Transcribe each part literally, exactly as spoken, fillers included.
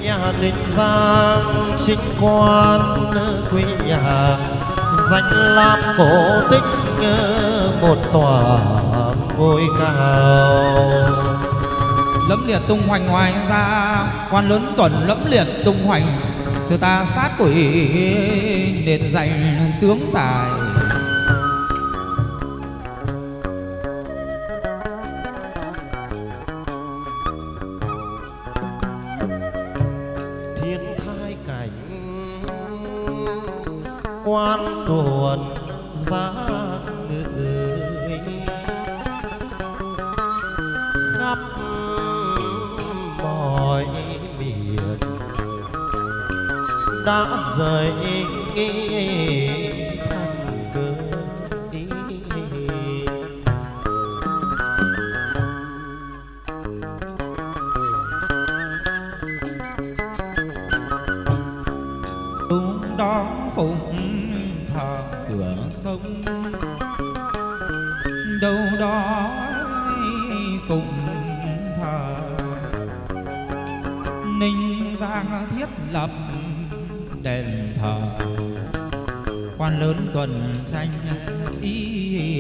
nhà Ninh Giang chính quan quê nhà, danh lam cổ tích một tòa ngôi cao. Lẫm liệt tung hoành ngoài ra, quan lớn tuần lẫm liệt tung hoành, cho ta sát quỷ đền dành tướng tài. Thiên thai cảnh quan tuần giá người khắp mọi miền đã dậy thành cơn ý. Đúng đó phụng thờ cửa sông, đâu đó phụng thờ Ninh Giang thiết lập đền thờ, quan lớn tuần tranh ý.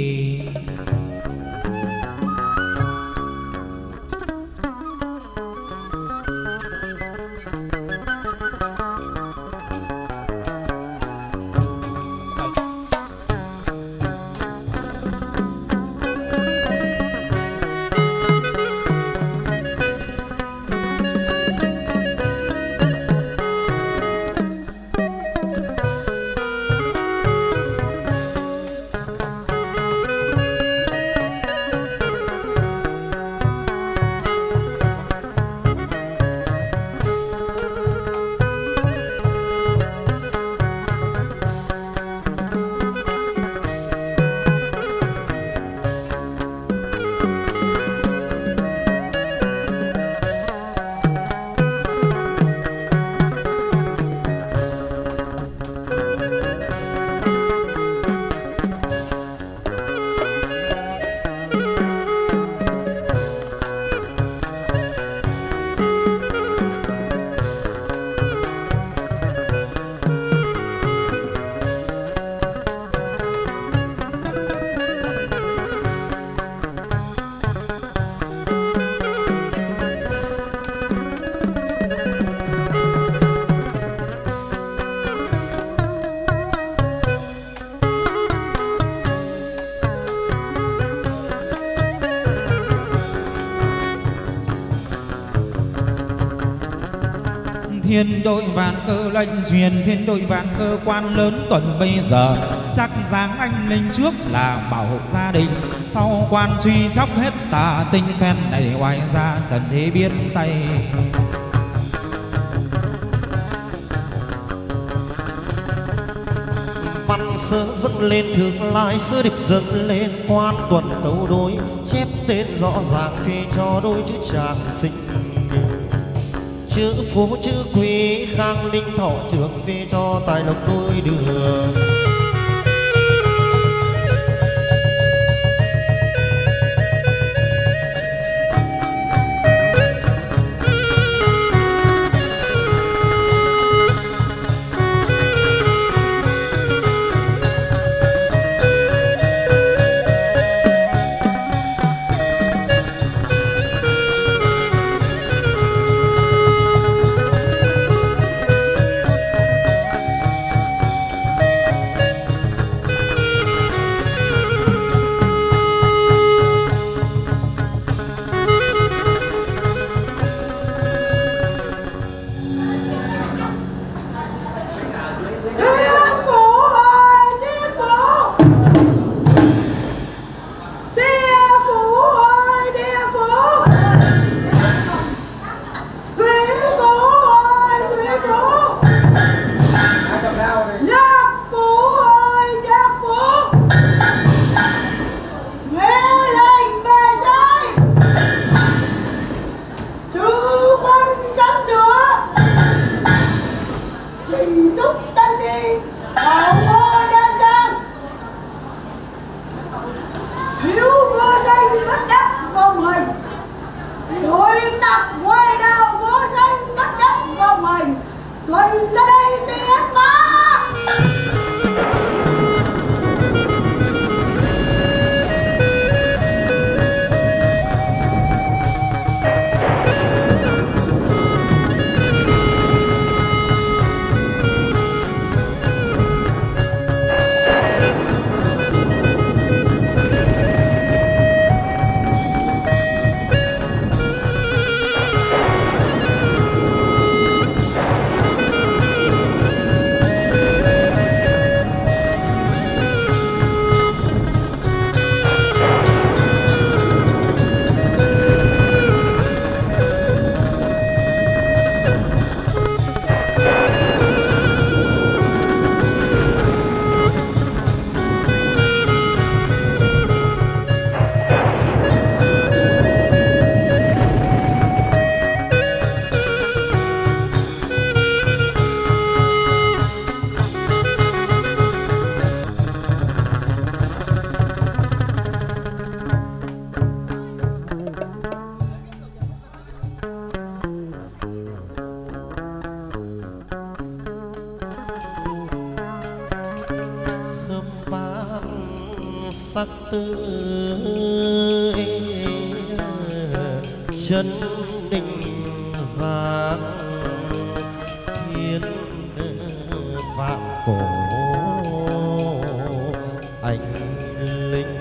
Thiên đội vạn cơ lệnh truyền, thiên đội vạn cơ quan lớn tuần bây giờ, chắc dáng anh linh trước là bảo hộ gia đình, sau quan truy chóc hết tà tinh phen này oai ra trần thế biết tay. Văn sơ dựng lên thương lai, sơ địch dựng lên quan tuần đấu đối, chép tên rõ ràng phi cho đôi chữ tràng sinh, chữ phố chữ quý khang ninh thọ trường phi cho tài lộc đôi đường. sắc tươi chân định giang thiên vạn cổ anh linh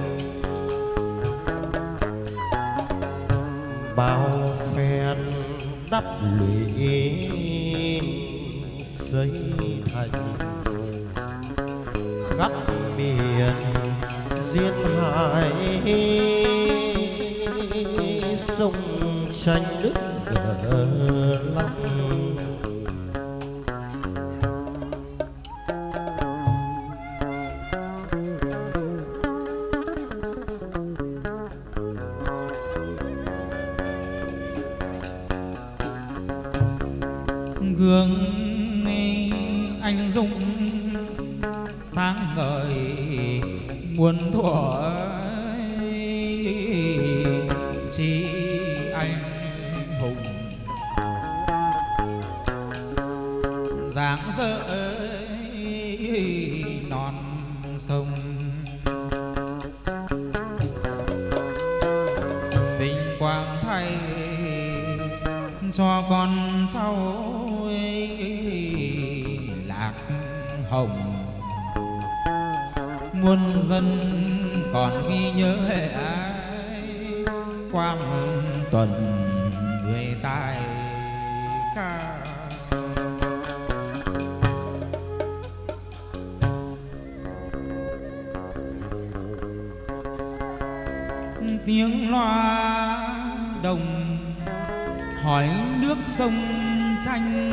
bao phen đắp lũy xây thành khắp miền duyên hải sông tranh nước lắm. Gương anh dũng sáng ngời muôn thuở chi anh hùng dáng dỡ non sông vinh quang thay cho con cháu lạc hồng muôn dân còn ghi nhớ hệ ai Quang Tuần người tài ca. Tiếng loa đồng hỏi nước sông tranh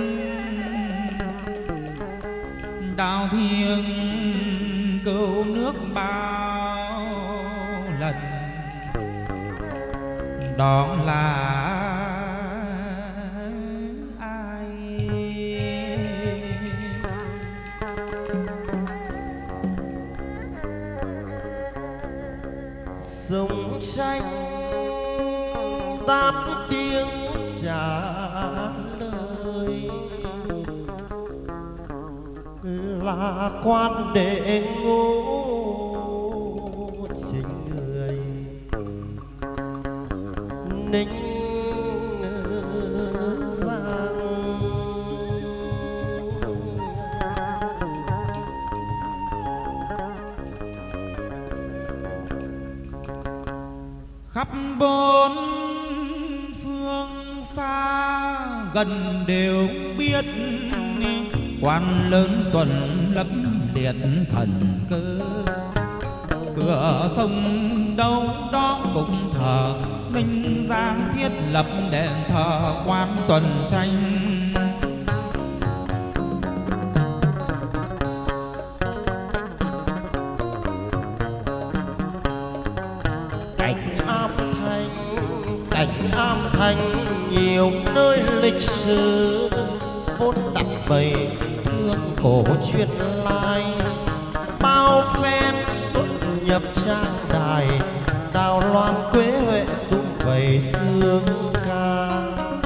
đào thiêng cứu nước bao lần đó là ai? Sông tranh đáp tiếng trả lời là quan đệ ngũ chính người Ninh Giang. Khắp bốn phương xa gần đều biết quan lớn Tuần lấp liệt thần cơ cửa sông đâu đó phụng thờ Ninh Giang thiết lập đền thờ quan Tuần tranh. Cảnh Am Thanh, cảnh Am Thanh nhiều nơi lịch sử vốn đặt bày thương cổ truyền lai bao phen xuất nhập trang đài đào loan quế huệ sum vầy sương ca.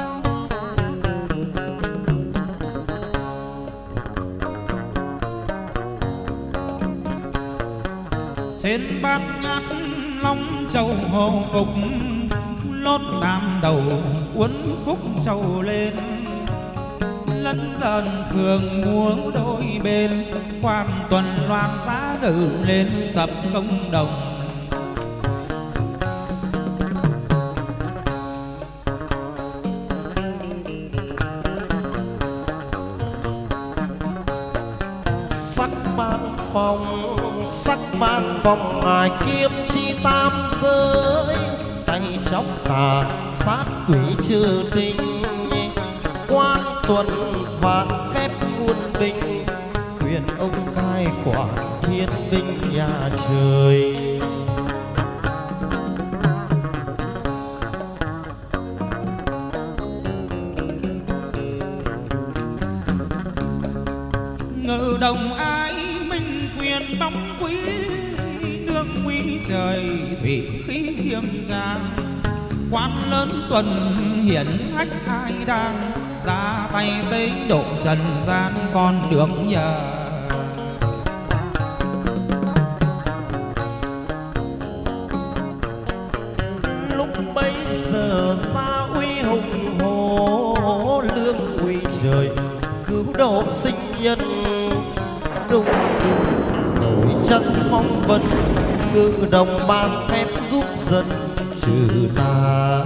Trên bát ngát Long Châu hồ phục lót tam đầu uốn khúc trầu lên lẫn dần phường múa đôi bên quan Tuần loan giá ngự lên sập công đồng. Sắc ban phong sắc ban phong ngài kiếm chi tam giới tay chóc tà sát quỷ trừ tình quan Tuần vạn phép muôn binh quyền ông cai quản thiên binh nhà trời. Ngự đồng ái minh quyền bóng quý nước quý trời thủy khí hiểm trang quan lớn Tuần hiển hách ai đang ra tay tế độ trần gian con được nhờ. trời cứu độ sinh nhân, đúng nổi chân phong vân ngự đồng ban phép giúp dân trừ tà.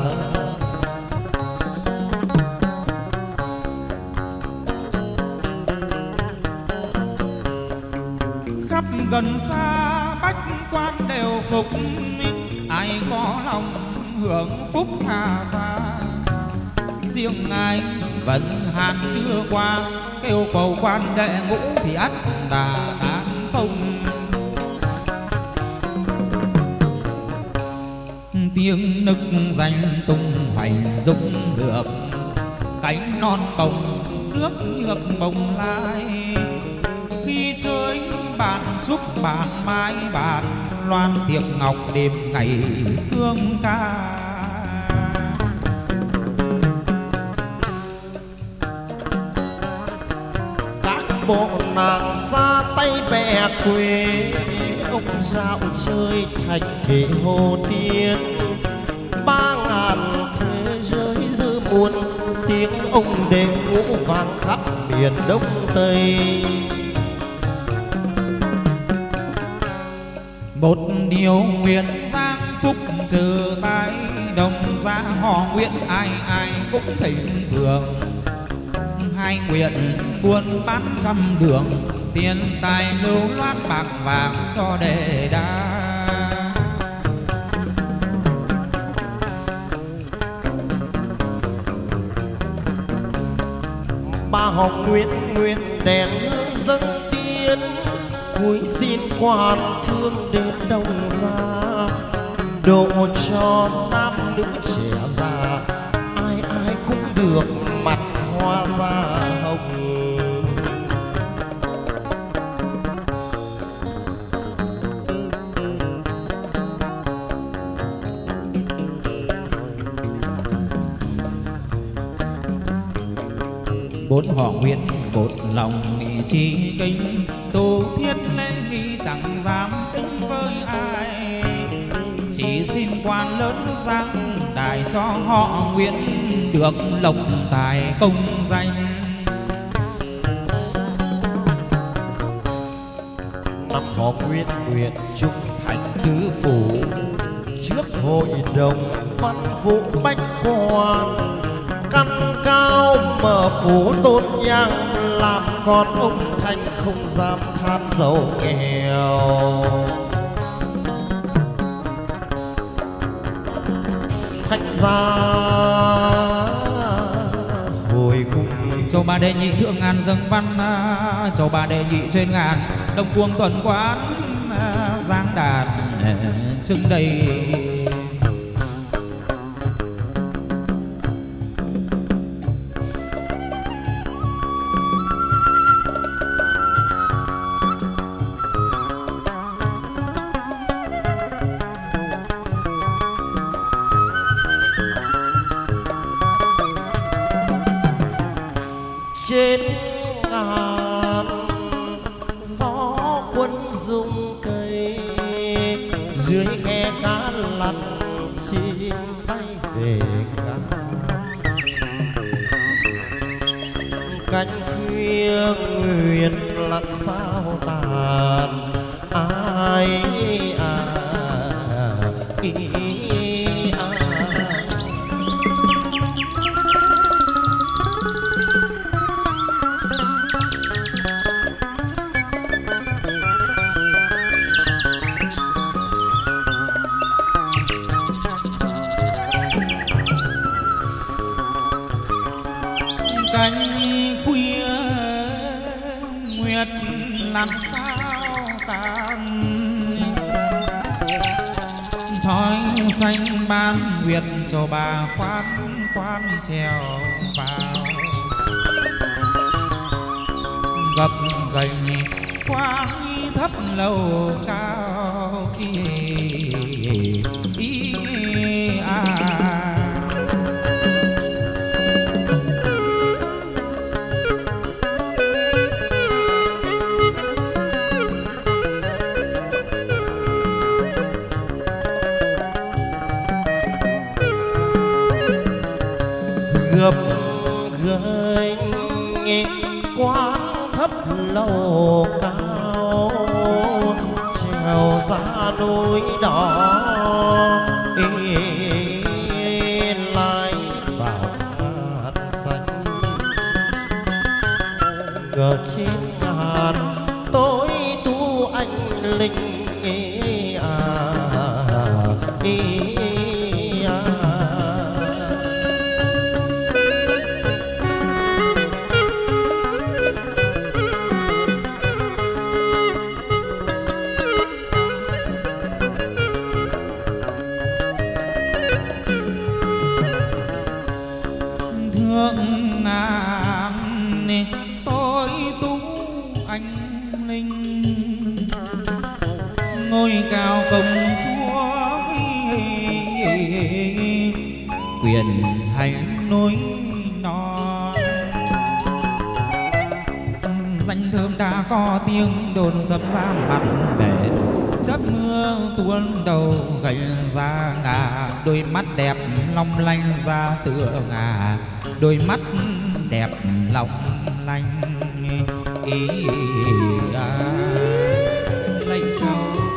Khắp gần xa bách quan đều phục, ai có lòng hưởng phúc hà xa. Riêng ngài vẫn hạn xưa qua, kêu cầu quan đệ ngũ thì ắt đà tan không. Tiếng nức danh tung hoành dũng được, cánh non bồng nước nhược bồng lai. Khi chơi bạn chúc bạn mái bạn, loan tiệc ngọc đêm ngày sương ca. Các bộ nàng ra tay bè quê, ông dạo chơi thành thể hồ tiên. Ba ngàn thế giới dư muôn, tiếng ông đệ ngũ vang khắp miền đông tây. Một điều nguyện giang phúc trừ tai, đồng gia họ nguyện ai ai cũng thịnh vượng. Hai nguyện buôn bán trăm đường, tiền tài lưu loát bạc vàng cho đề đa. Ba họ nguyện nguyện đèn hương dâng tiên, cúi xin quan thương đến đông gia. Độ cho nam nữ trẻ già, ai ai cũng được mặt hoa da hồng. Bốn họ nguyện một lòng nghị chi kính, tu thiết lễ nghi chẳng dám tính với ai. Chỉ xin quan lớn giang đài cho họ nguyện được lộc tài công danh. Năm họ nguyện nguyện trung thành tứ phủ, trước hội đồng văn vũ bách quan. Căn cao mở phủ tôn nhang, làm con ông thành không dám than giàu nghèo. Thành ra hồi cùng Châu bà đệ nhị thượng ngàn dâng văn, châu bà đệ nhị trên ngàn đồng cuồng tuần quán. Giang đàn trưng đầy trên ngàn gió quân rung cây. Dưới khe cá lặn chim bay về ngàn. Cánh khuya nguyệt lặn sao tàn, ai à, ý, à. cánh khuya nguyệt làm sao tan. Thói xanh ban nguyệt cho bà khoan khoan trèo vào. Gập gành quang thấp lầu cao kia ý à. Gập gành quán thấp lầu cao trèo ra núi đỏ lại vào ngàn xanh ngờ trên ngàn tối tu anh linh à, à. Thượng ngàn tôi tú anh linh ngôi cao công chúa quyền hành núi non danh thơm đã có tiếng đồn dập ra mặt bể chớp mưa tuôn đầu gầy ra ngà đôi mắt đẹp long lanh ra tựa ngà đôi mắt đẹp long lanh ý à, lệnh châu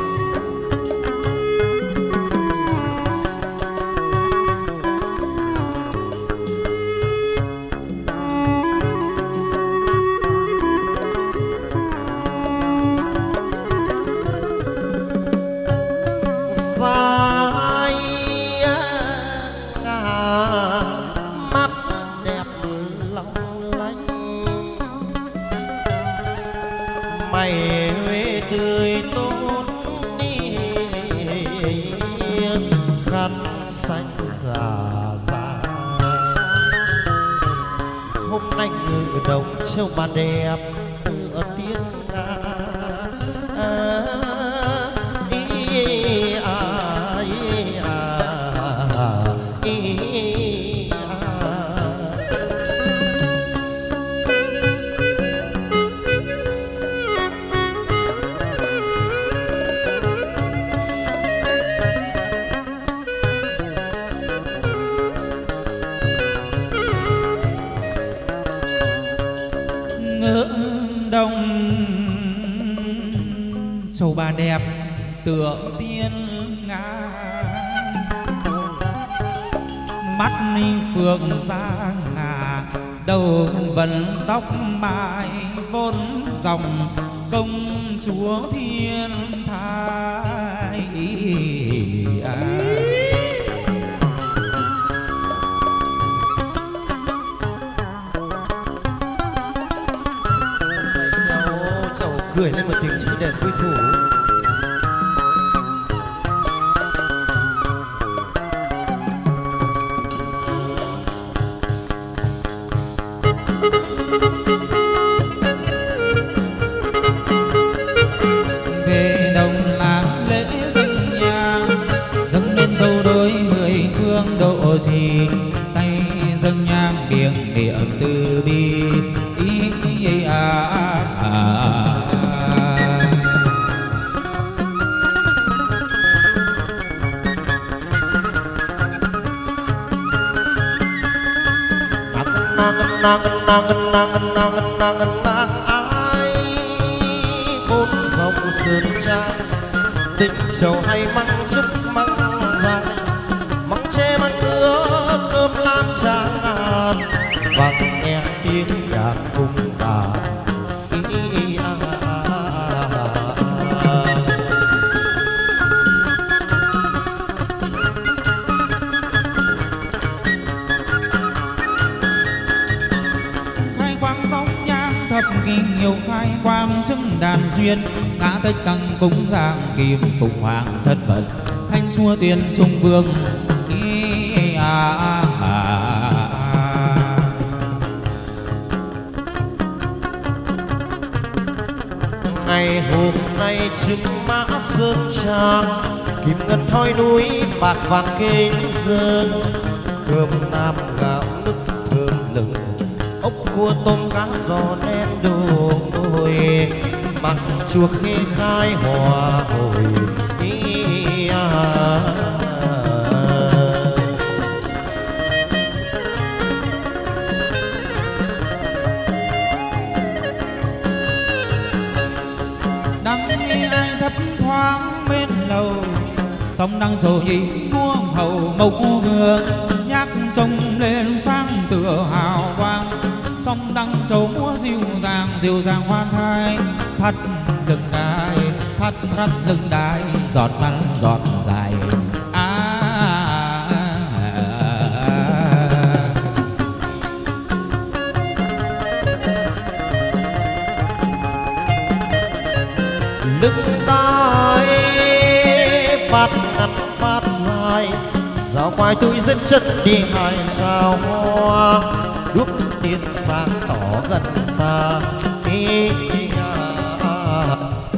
mày huế tươi tốt đi khăn xanh già già hôm nay ngự đồng châu bà đẹp tựa tiên nga à, ý, à, ý, à, ý, đông châu bà đẹp tựa tiên nga mắt phượng ra ngà đầu vần tóc mai vốn dòng công chúa thiên thái à. cười lên một tiếng chỉ đèn quy phủ về đồng làm lễ dâng nhang dâng lên câu đối mười phương độ trì tay dâng nhang miệng niệm từ bi ý, ý à, à, à. nàng nàng nàng nàng nàng nàng nàng ai bốn dòng sơn trang tình sầu hay măng trúc măng dài măng tre măng ngứa cơm lam tràn ngàn vang nghe tiếng nhạc cung đàn thập kỳ nhiều khai quang chứng đàn duyên ngã tích tăng cúng giang kim phục hoàng thất bật thanh xua tiền trung vương ý, à, à, à, à. ngày hôm nay trưng mã sơn trang kim ngân thoi núi bạc vàng kênh dương cơm nam gạo nước thơm lừng ốc cua tôm cá giò nem đồi mặn chua khê khai hòa hồi ý, à. sông đăng sầu nhi muông hầu mộc vương, nhạc trông lên sang tựa hào quang. Sông đăng sầu múa dịu dàng dịu dàng hoan thai, thắt lưng đai thắt thắt lưng đai, giọt mắt giọt dài. À, lưng đai phát ngắn phát dài, dạo quai tôi dẫn chân đi hai sao hoa, đuốc tiên sáng tỏ gần xa. Ý, ý, à.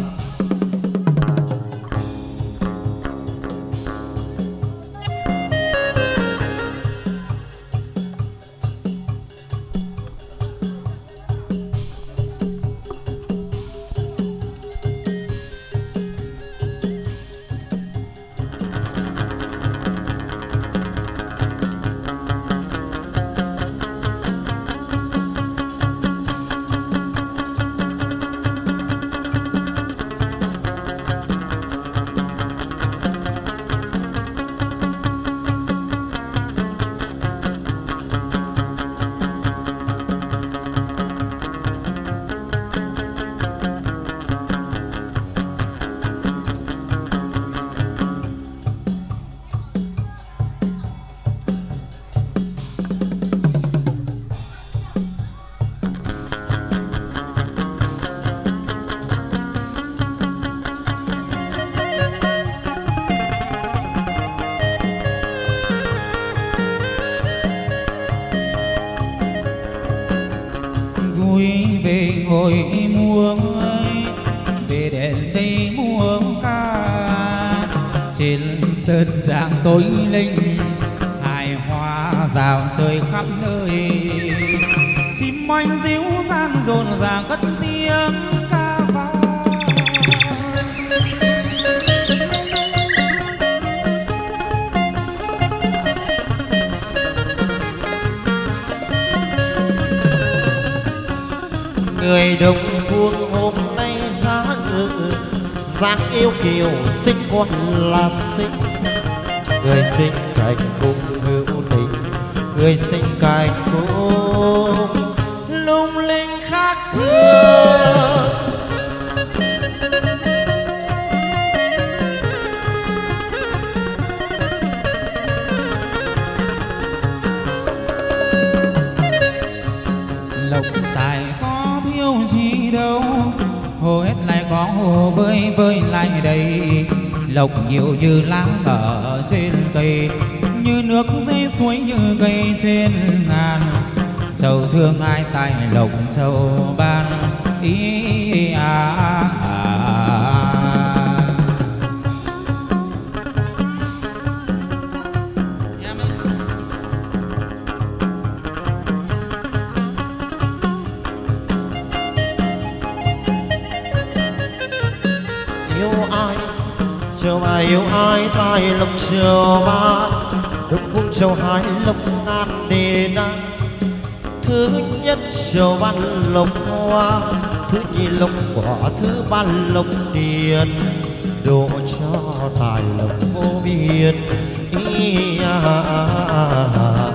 ngồi muông về đèn đây muông ca trên sơn trang tối linh, hài hoa rào trời khắp nơi, chim oanh ríu gian rộn ràng cất tiếng ca vang. Người đồng cuông hôm nay giá ngự, dáng yêu kiều xinh con là xinh. Người xinh cạnh cùng hữu tình, người xinh cạnh cùng lung linh khác thường. Lộc tài có thiếu gì đâu, hồ hết lại có hồ bơi bơi lại đầy. Lộc nhiều như lá ở trên cây, như nước dưới suối như cây trên ngàn. Châu thương ai tài lộc châu ban, ý à, à, à. Yêu ai chờ mà yêu ai tài lộc chờ ba, đông cung châu hai lộc ngàn đề na. Thứ nhất châu ban lộc hoa, thứ nhì lộc quả, thứ ba lộc tiền, độ cho tài lộc vô biên. Ý à, à, à, à.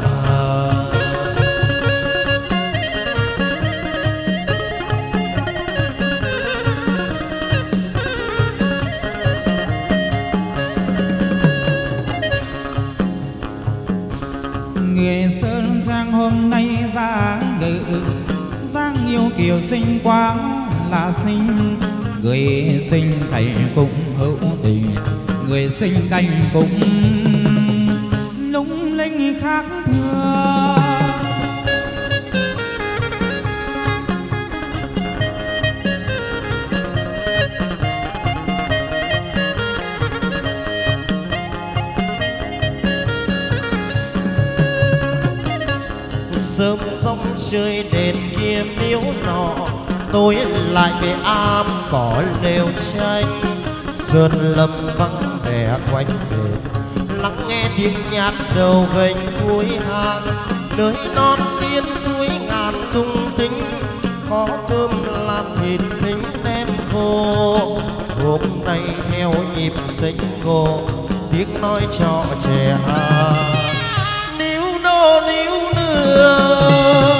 Người sơn trang hôm nay dáng ngự, dáng yêu kiều xinh quá là xinh. Người xinh thầy cũng hữu tình, người xinh canh cũng lung linh khác thường. Sớm sông chơi đèn kia miếu nọ, tôi lại về am cỏ lều tranh. Sơn lâm vắng vẻ quanh đền, lắng nghe tiếng nhạc đầu gành cuối hàng. Nơi non tiên suối ngàn tung tính, có cơm làm thịt thính nem khô. Hôm nay theo nhịp sinh ngô, tiếng nói cho trẻ níu nô níu nương.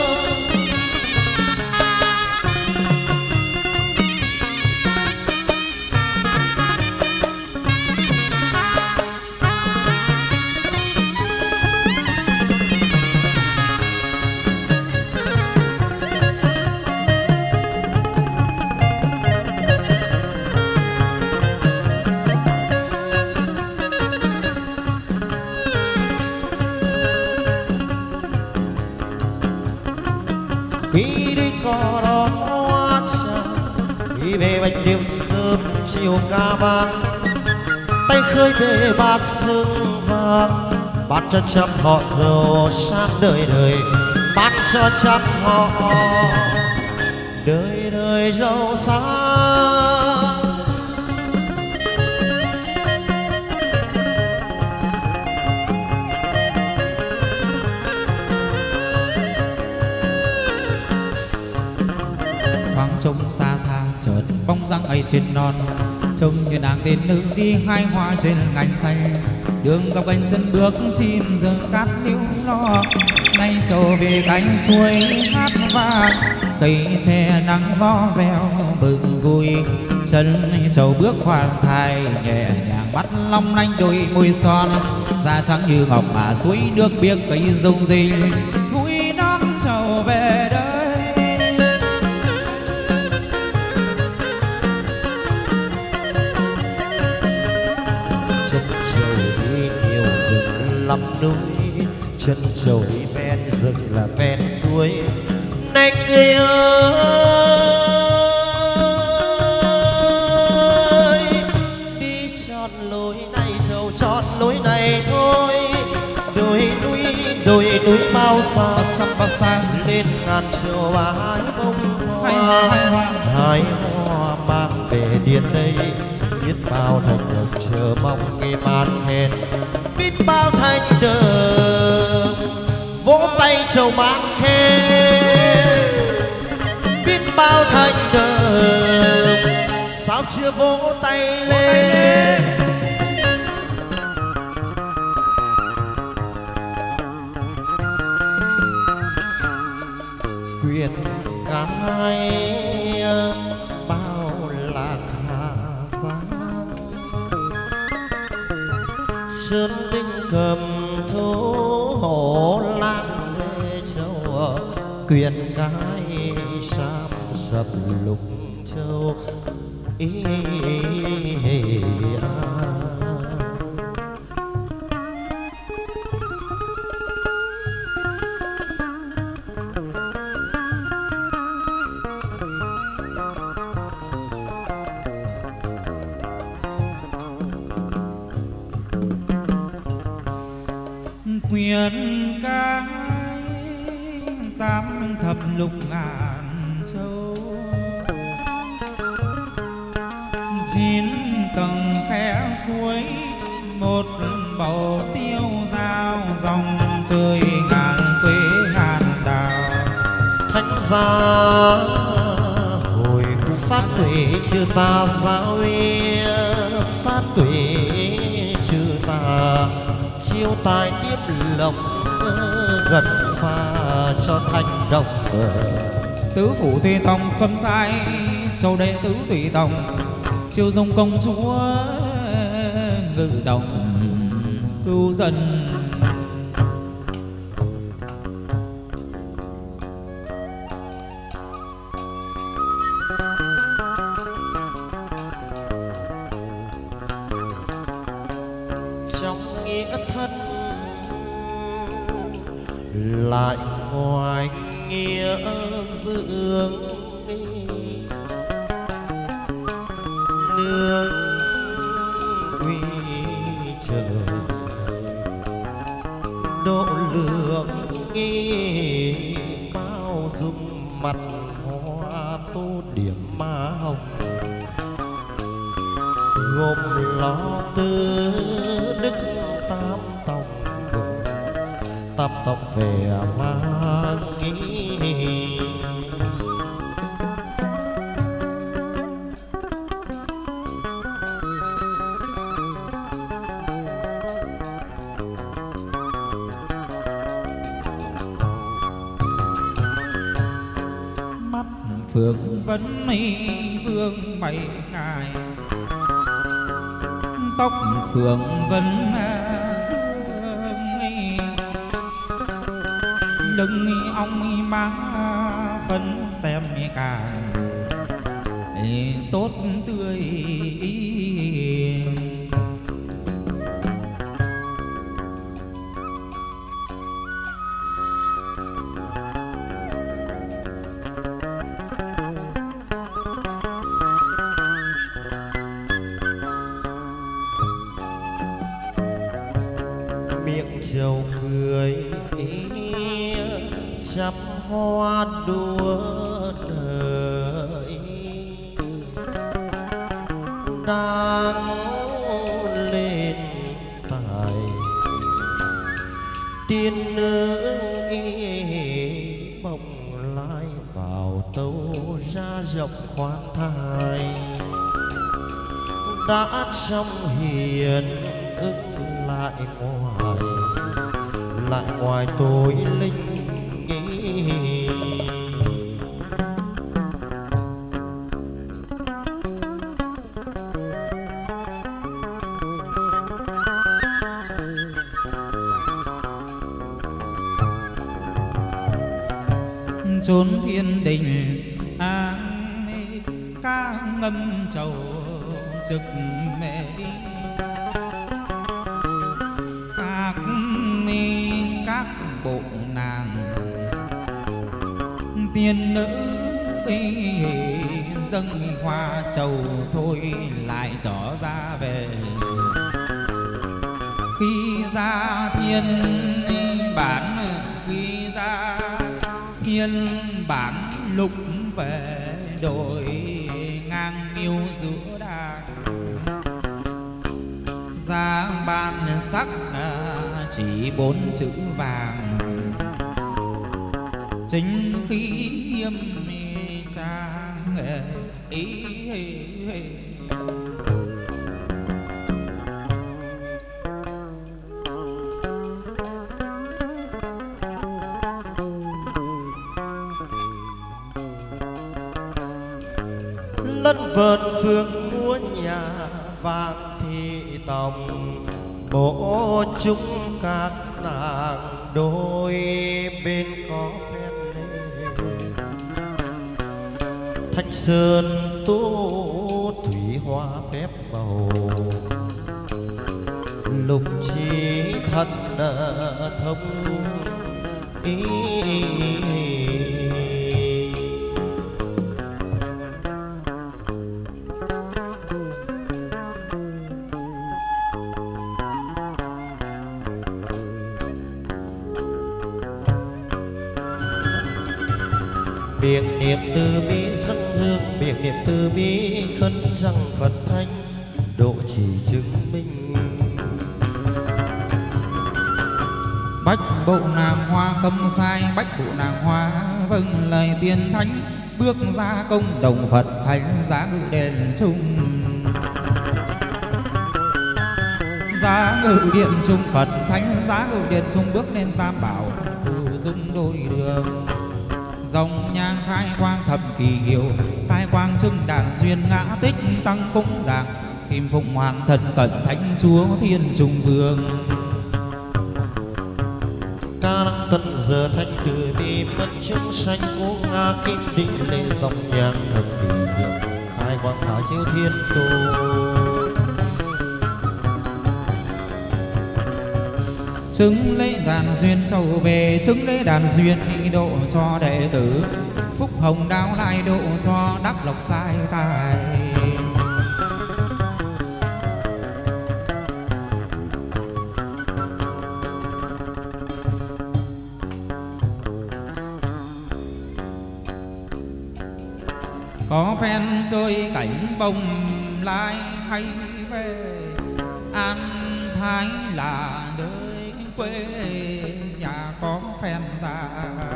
Khi đi có đón hoa tràng, đi về bạch điệu sớm chiều ca vang, tay khơi về bạc dương vàng, bát cho trăm họ giàu sang đời đời, bát cho trăm họ đời đời giàu sang. Trông xa xa chợt bóng dáng ấy trên non, trông như nàng tên nữ đi hai hoa trên ngành xanh, đường dọc cánh chân bước chim giờ cát níu lo. Nay trầu về cánh suối hát vang, cây tre nắng gió reo mừng vui. Chân trầu bước hoàng thai nhẹ nhàng bắt long lanh đôi môi son, da trắng như ngọc mà suối nước biếc cây rung rinh. Vui non trầu về đây lắm núi, chân trầu đi ven rừng là ven suối. Này người ơi, đi chọn lối này trầu chọn lối này thôi. Đồi núi đồi núi bao xa xăm bao xa, lên ngàn trầu và hái bông hoa. Hái hoa mang về điện đây, biết bao thành đồng chờ mong nghe ban khen. Biết bao thành đường vỗ tay trầu mang khen, biết bao thành đường sao chưa vỗ tay lên. Quyền cái bao lạc hà giang, sơn tinh cầm thố hổ lang về châu. Quyền cái sam sập lục châu ý à. Quyền cái tám thập lục ngàn châu, chín tầng khe suối, một bầu tiêu dao dòng trời ngàn quê ngàn đào. Thánh gia hồi sát tuổi chư ta giáo uy, sát tuổi chư ta chiêu tài tiếp lộc gần xa cho thành đồng. Tứ phủ tùy tòng khâm sai, châu đệ tứ tùy tòng chiêu dung công chúa ngự đồng cứu dân. Trong nghĩa thân lại ngoài nghĩa dương, nương quy trời độ lượng nghi bao dung mặt hoa tô điểm má hồng, gồm lo tư đức tam tòng tam tòng về mang nghĩ. phượng vấn mi vương bảy ngài, tóc phượng vấn vương lưng ong má phấn xem càng tốt tươi. Miệng trầu cười chắp hoa đua đời, đang lên tài tiên nữ bồng lai vào tấu ra rộng khoan thai, đã trong hiền ức lại ngoài lại ngoài tôi linh nghĩ. Chốn thiên đình an ca ngâm trầu trực mê, các mi các bộ nàng tiên nữ dâng hoa trầu thôi lại gió ra về. Khi ra thiên bản khi ra thiên bản lục về đổi ngang miêu giữa đàn, ra ban sắc chỉ bốn chữ vàng, chính khí hiêm trang ý. Lân vợn phương múa nhà vàng thị tòng, bộ chúng các nàng đôi bên có phen lên. Thanh sơn tú thủy hoa phép bầu, lục trí thân thông ý. Miệng niệm từ bi dâng hương, miệng niệm từ bi khấn rằng Phật thánh độ trì chứng minh. Bách bộ nàng hoa câm sai, bách bộ nàng hoa vâng lời tiên thánh, bước ra công đồng Phật thánh giá ngự đền chung. Giá ngự điện chung Phật thánh giá ngự điện chung, bước lên tam bảo phù dung đôi đường. Dòng nhang khai quang thập kỳ hiệu, khai quang trưng đàn duyên ngã tích tăng cúng giảng, kim phụng hoàng thần cận thánh chúa thiên trung vương. Ca năng tận giờ thanh từ bi mất chúng sanh cố nga kim định lệ dòng nhang thập kỳ hiệu, khai quang thả chiếu thiên tu. Chứng lễ đàn duyên trầu về, chứng lễ đàn duyên đi độ cho đệ tử, phúc hồng đáo lại độ cho đắc lộc sai tài. Có phen chơi cảnh bồng lai hay về, an thái là nơi quê nhà có phen ra.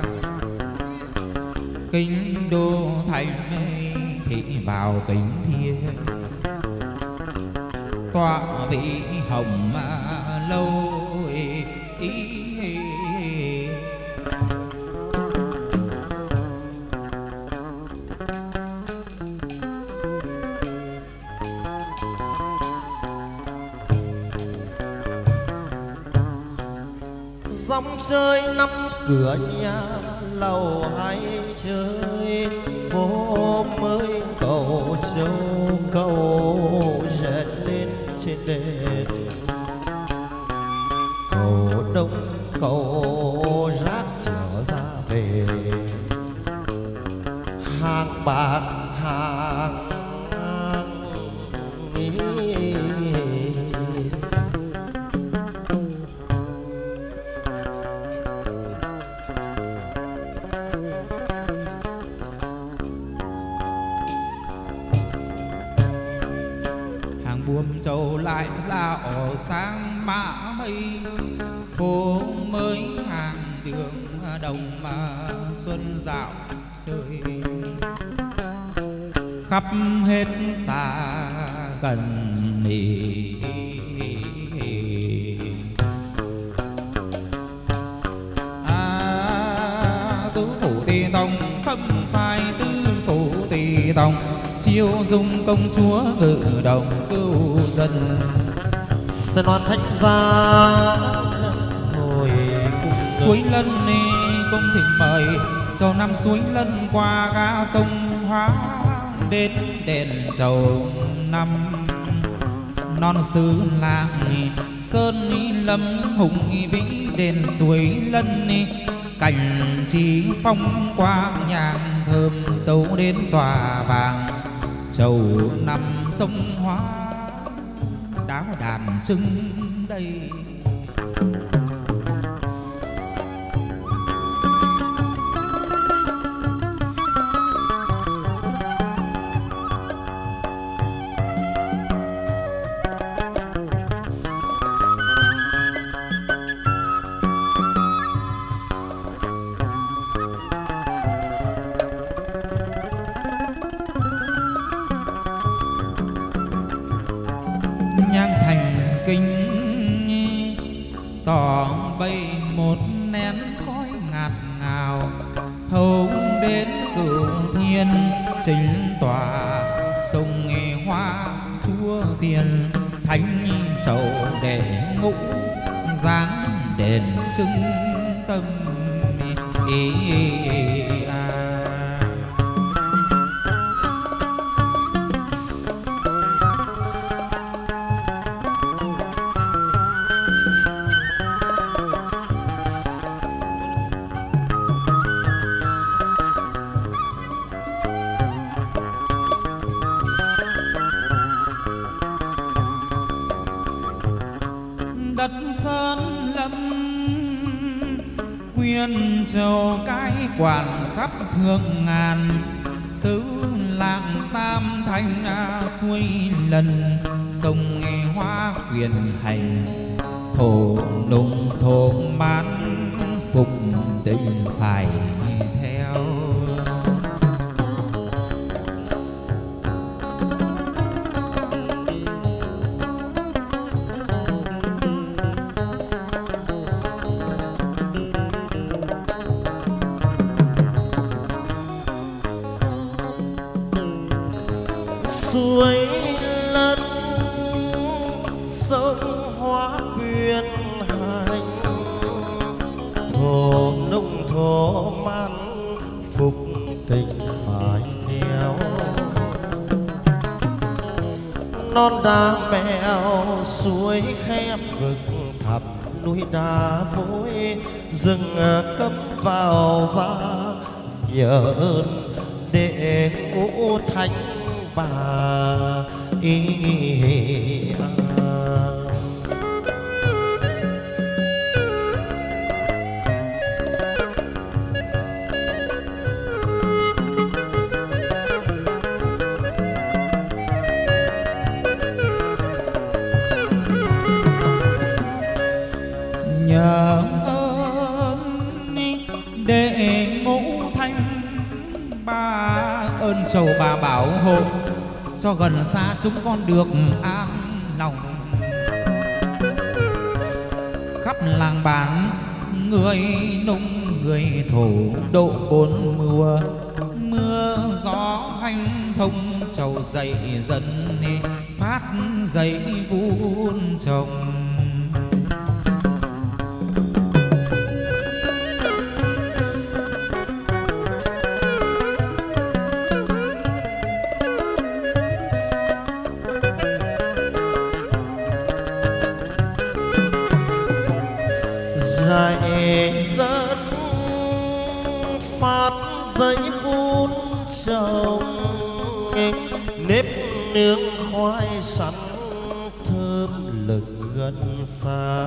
Kinh đô thành thị vào kính thiên, tọa vị hồng lâu ý, ý, ý. rơi năm cửa nhà lầu hay chơi phố mới cầu châu cầu rẽ lên trên đền cầu đông cầu rác trở ra về hàng bạc hàng ý. Hàng buồm dầu lại ra ở sáng mã mây phố mới hàng đường đồng mà xuân dạo chơi khắp hết xa gần nỉ. À, tứ phủ tỳ tông không sai tứ phủ tỳ tông chiêu dung công chúa ngự đồng cứu dân Sơn non thánh gia hồi suối lân đi công thỉnh mời cho năm suối lân qua ga sông Hóa đến đền chầu năm non xứ làng sơn lâm hùng vĩ đền suối lân cảnh trí phong quang nhàn thơm tấu đến tòa vàng chầu năm sông Hóa đáo đàn trưng đây. Nhang thành kinh tỏ bay một nén khói ngạt ngào thấu đến cửu thiên chính tòa sông nghe hoa chúa tiền thánh chầu để ngũ dáng đền trưng tâm ý, ý, à. Đất sơn lâm quyên châu cái quản khắp thương ngàn xứ lạng tam thanh suối lần sông nghe hoa quyền hành thổ nung thổ mãn phục tình phải theo. suối lân sông Hóa quyên hành thổ nông thổ man phục tình phải theo non đá mèo suối khép vực thẳm núi đá vôi rừng cấm vào ra nhờ ơn để ngũ thánh bà ý, ý, à. Nhờ ơn để ngũ thanh ba ơn sầu bà bảo hộ cho gần xa chúng con được an lòng khắp làng bản người nung người thổ độ bốn mùa mưa gió hanh thông trầu dậy dần phát dậy vun trồng phát giấy phun trồng nếp nướng khoai sắn thơm lừng gần xa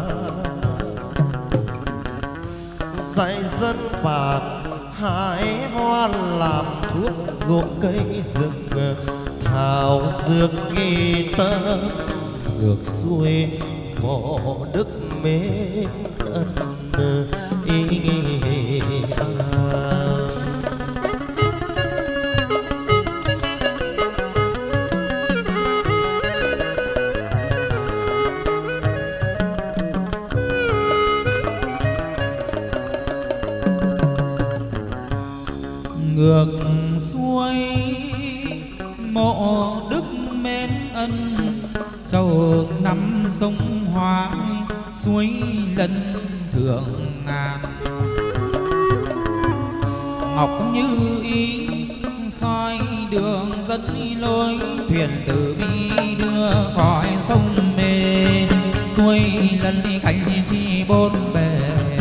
dạy dân bản hái hoa làm thuốc gỗ cây rừng thảo dược nghi tâm ngược xuôi mộ đức mến ân ý à. Ngược xuôi mộ đức mến ân châu năm sông Hoài suối lân thượng ngàn ngọc như ý soi đường dẫn lối thuyền từ bi đưa khỏi sông mê xuôi lân cánh chi bốn bề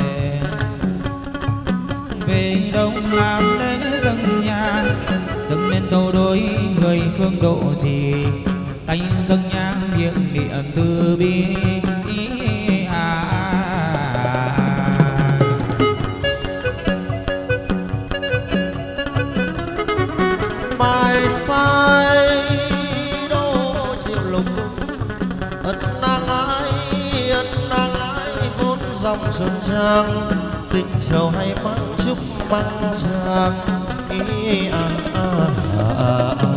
về đông làm lễ dâng nhang dâng lên tô đối người phương độ trì tay dâng nhang miệng niệm từ bi à, à, à. Bài sai đô chiều lục ân nàng ái ân nàng ái vốn dòng xuân trang tình châu hay mang chúc băng trang ý à, à, à, à.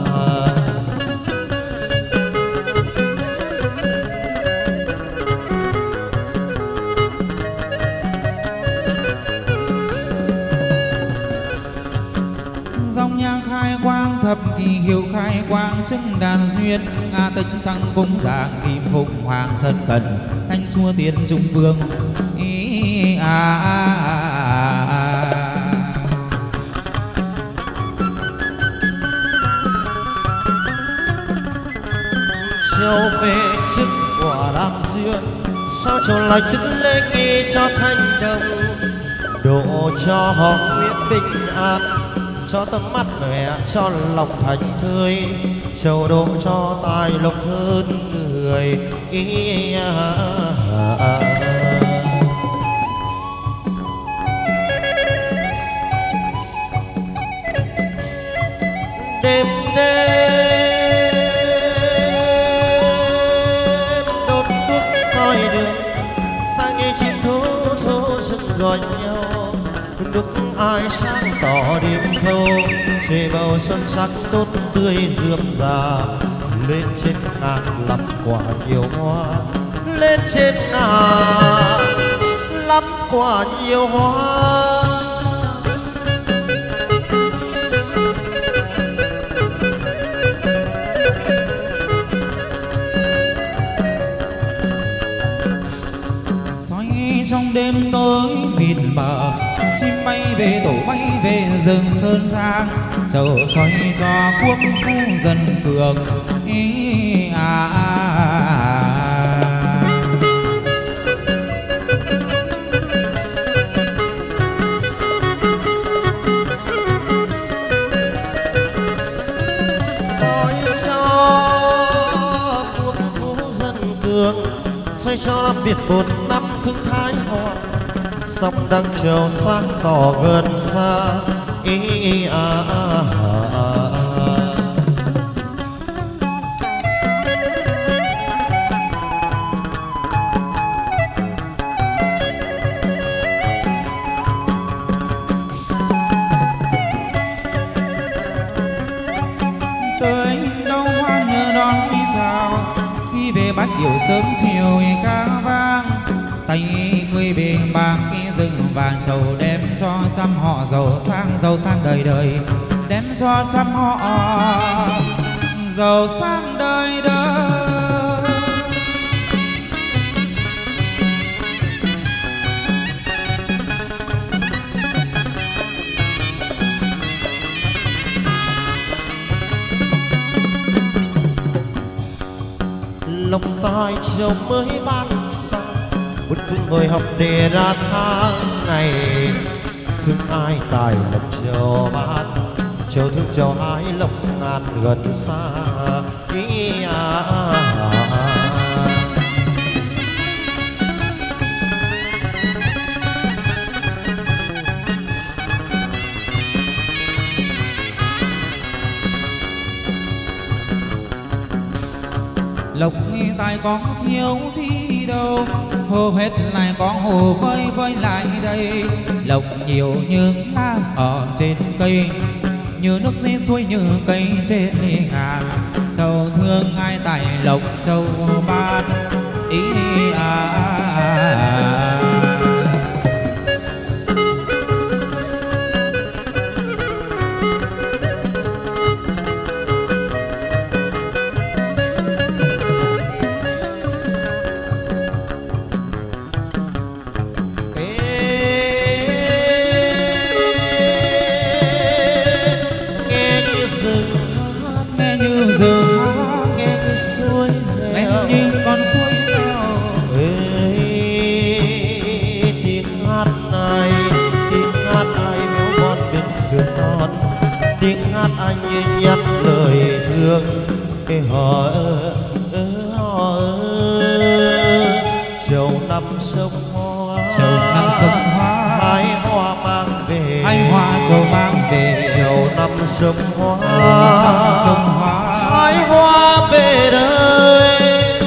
Dòng nhang khai quang thập kỳ hiệu khai quang chứng đàn duyên nga tĩnh thăng cung giảng kim phụng hoàng thân cận thanh xua tiên trung vương ý à, à, à, à. Chiều về chức quả đam duyên sao trồn lại chức lễ nghi cho thanh đồng độ cho họ nguyện bình an cho tấm mắt mẹ cho lòng thành thơi châu độ cho tài lộc hơn người ý à, à, à. Đêm đêm đốt đuốc soi đường sang nghe chim thú thú rừng gọi nhau đức ai sáng tỏ đêm thâu chê bầu xuân sắc tốt tươi rượm rà lên trên ngàn lắm quả nhiều hoa lên trên ngàn lắm quả nhiều hoa trong đêm tối mịt mờ chim bay về tổ bay về rừng sơn trang chầu xoay cho quốc phu dân cường ý à, à, à. Xoay cho quốc phu dân cường xoay cho năm Việt một năm phương Thái Hòa sông đăng chiều sáng tỏ gần xa ý à, à, à, à. Tới đâu hoa nhớ đón đi chào khi về bách điệu sớm chiều ca vang tay người bên bạc cái rừng vàng sầu đem cho trăm họ giàu sang giàu sang đời đời đem cho trăm họ giàu sang đời đời. Lòng tai chiều mới ban ra một phương ngồi học để ra tháng ngày thương ai tài lộc châu bát, châu thương châu ái lộc ngàn gần xa. Ý à, à, à. Lộc tài có thiếu chi đâu, hô hết lại có hồ vơi vơi lại đây. Lộc nhiều như lá ở trên cây, như nước dê suối như cây trên ngàn. Châu thương ai tài lộc châu bát. Ý à, à, à. Nhắc lời thương họ họ châu năm sông hoa, châu năm sông hoa, hai hoa mang về, hai hoa châu mang về. châu năm sông hoa, châu năm sông hoa, hai hoa về đời.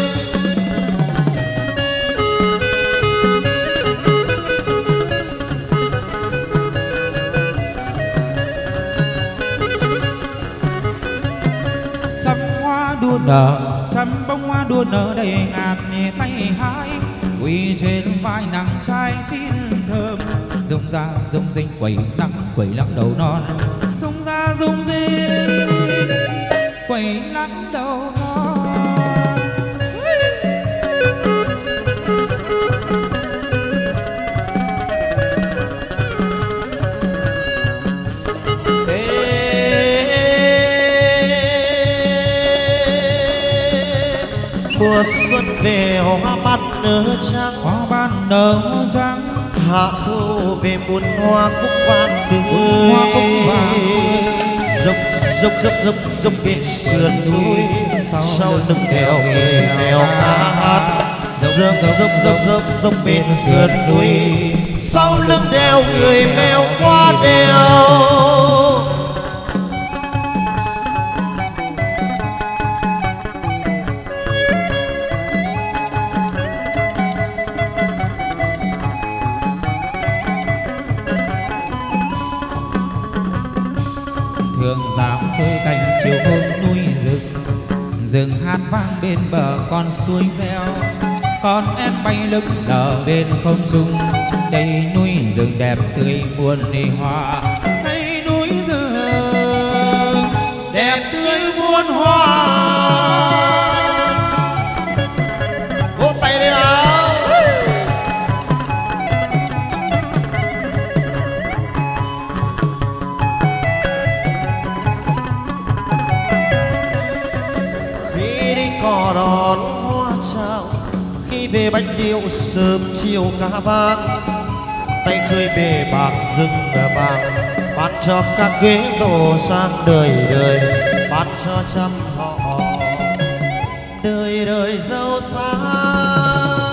Nở trăm bông hoa đua nở đầy ngàn tay hái, quỳ trên vai nàng trai chín thơm. Rung ra rung rinh quẩy nắng quẩy lắc đầu non, rung ra rung rinh quẩy lắc đầu non. Mùa xuân về hoa ban nở trắng, hoa ban nở trắng. Hạ thu về muôn hoa cúc vàng tươi, hoa cúc vàng dốc dốc dốc dốc dốc bên sườn núi. Sau lưng đèo người mèo ca hát, dốc dốc dốc dốc dốc dốc bên sườn núi. Sau lưng đèo người mèo qua đèo. Thường dạo chơi cành chiều hôm núi rừng, rừng hát vang bên bờ con suối reo. Con em bay lững lờ bên không trung, đây núi rừng đẹp tươi muôn hoa. Đây núi rừng đẹp tươi muôn hoa. Vỗ tay đi nào. Cò đón hoa trao, khi về bánh điệu sớm chiều ca vang. Tay khơi bề bạc rừng vàng, ban cho các ghế rổ sang đời đời. Ban cho trăm họ đời đời giàu sang.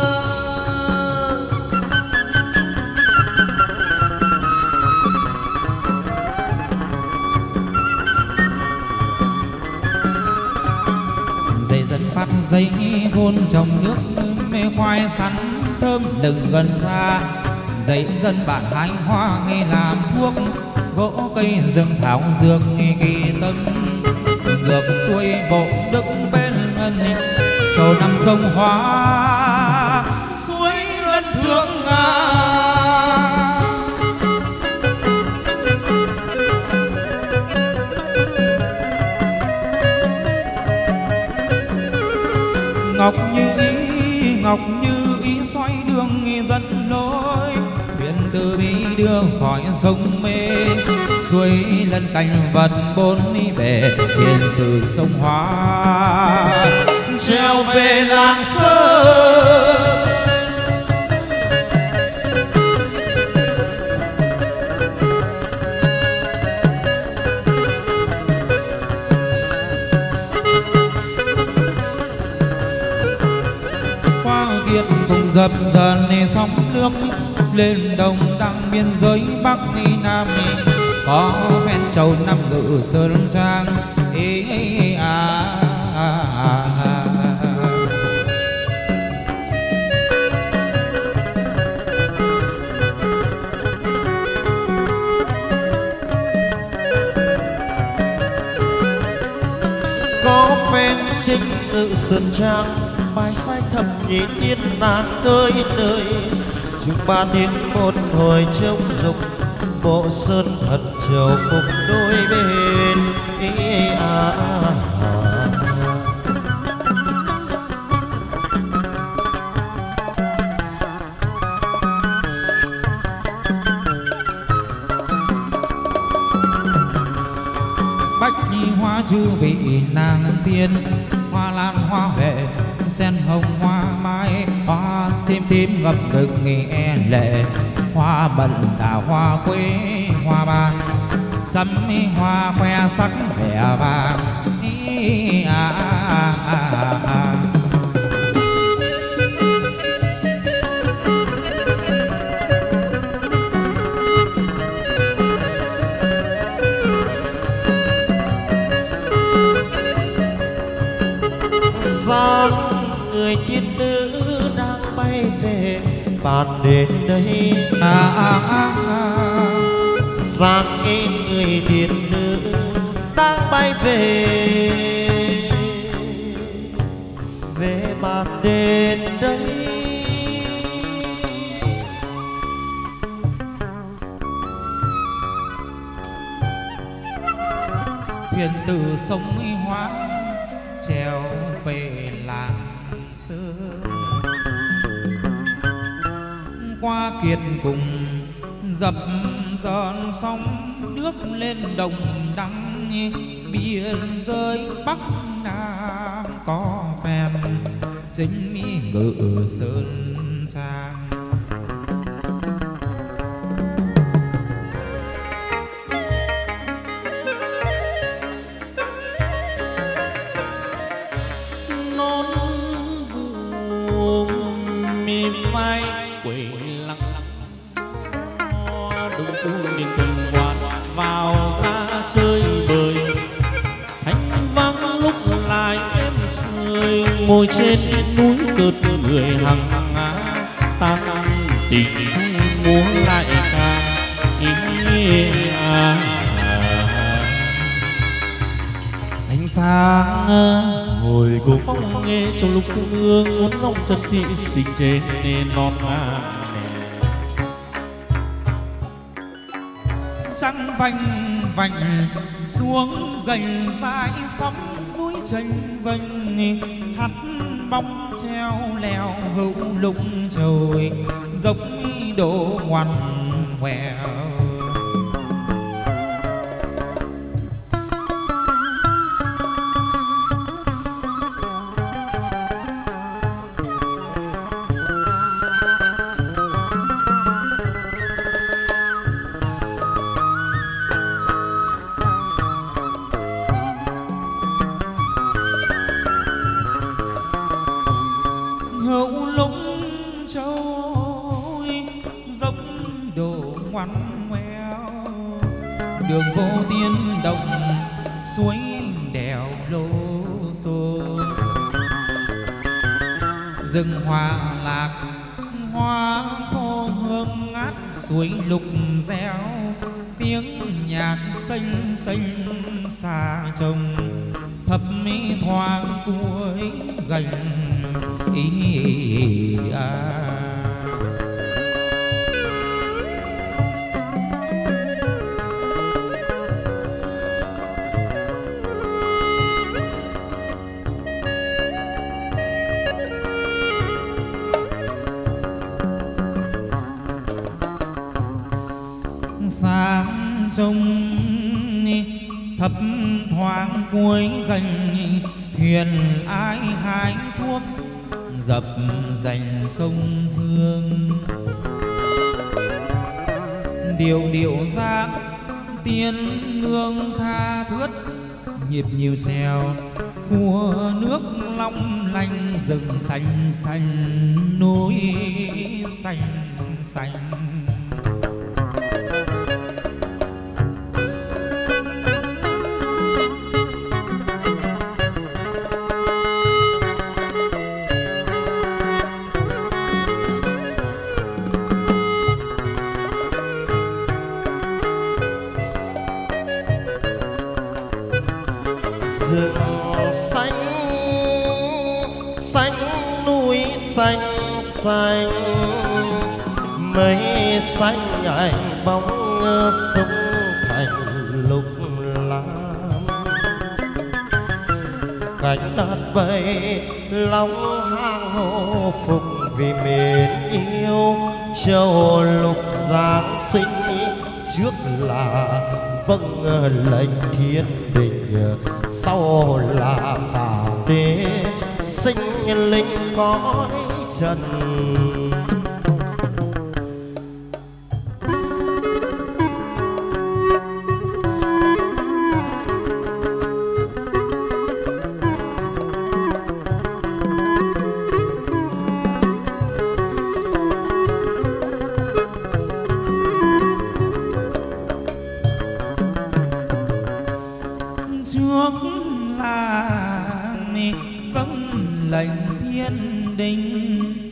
Phát dây vôn trồng nước mê khoai sắn thơm đừng gần xa. Dạy dân bản hái hoa nghe làm thuốc, gỗ cây rừng thảo dược nghe kỳ tân. Ngược xuôi bộ đức bên ngân, châu năm sông hoa suối ân thương nga. Ngọc như ý, ngọc như ý xoay đường dẫn lối. Thuyền từ bi đưa khỏi sông mê, xuôi lân cành vật bốn đi về. Thuyền từ sông Hoa treo về làng sơ. dập dần sóng nước lên đồng đăng biên giới Bắc Nam, có ven châu Nam Ngự Sơn Trang. Ê, ê, à, à, à, à. Có phen sinh Ngự Sơn Trang, bài sai thầm nhị tiên nàng tới nơi. Chúng ba tiếng một hồi trông dục, bộ sơn thật trầu phục đôi bên. Ý, à, à, à. Bách nhi hoa chư vị nàng tiên, hoa lan hoa huệ sen hồng hoa mai, hoa sim tím ngập ngực nghe lệ, hoa bận đào hoa quế hoa ban, chấm hoa khoe sắc vẻ vàng. Ý, à, à, à, à. Dáng người tiên nữ đang bay về bàn đến đây. À, à, à, à. Dáng cái người tiên nữ đang bay về về bàn đến đây. Thuyền từ sông Hóa treo về làng Sơn, qua kiệt cùng dập dần sóng nước lên đồng đăng biên giới Bắc Nam, có phen chính Ngự Sơn Trang. phai quỷ lặng đúng tu niên tình quan vào ra chơi bời, thanh vắng lúc lại em trời ngồi trên núi cợt người hằng á ta tình múa lại ca ý à. Ánh sáng hồi cùng phong nghe trong lúc cung ương muốn dòng chân thị sinh trên nền non ngà trăng vành vành xuống gành dãi sóng núi tranh vành hắt bóng treo leo hữu lục trời dốc đổ ngoằn ngoèo. Hữu lũng trôi dốc đổ ngoằn ngoèo, đường vô tiên động suối đèo lô xô, rừng hoa lạc hoa phô hương ngát suối lục reo, tiếng nhạc xanh xanh xa trông thấp mỹ thoáng cuối gành ý à. Sáng trông thấp thoáng cuối gành, thuyền ai hái thuốc dập dành sông Hương, điệu điệu giác tiên nương tha thướt nhịp nhiều trèo của nước long lanh, rừng xanh xanh núi xanh xanh. Rừng xanh xanh núi xanh xanh, mây xanh ảnh bóng sông thành lục lam. Cánh tát bay long hang hô phục vì mến yêu, châu lục giáng sinh trước là vâng lệnh thiên đình, sau là phả tế sinh linh cõi trần. Trước là vâng lệnh thiên đình,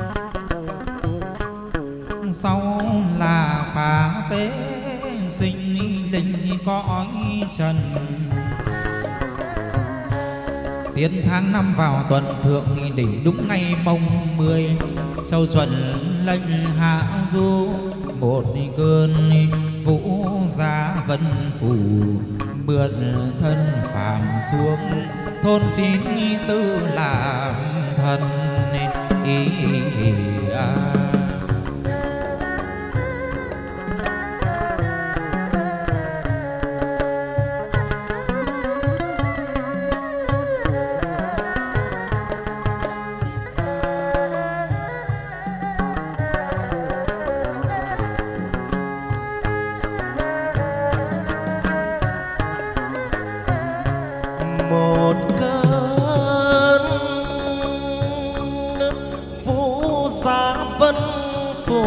sau là phá tế sinh linh cõi trần. Tiến tháng năm vào tuần thượng đỉnh đúng ngày mồng mười, châu chuẩn lệnh hạ du một cơn vũ giá vân phủ, mượn thân phàm xuống thôn chín tư làm thân ý, ý, à. Một cơn vũ giá vân phủ,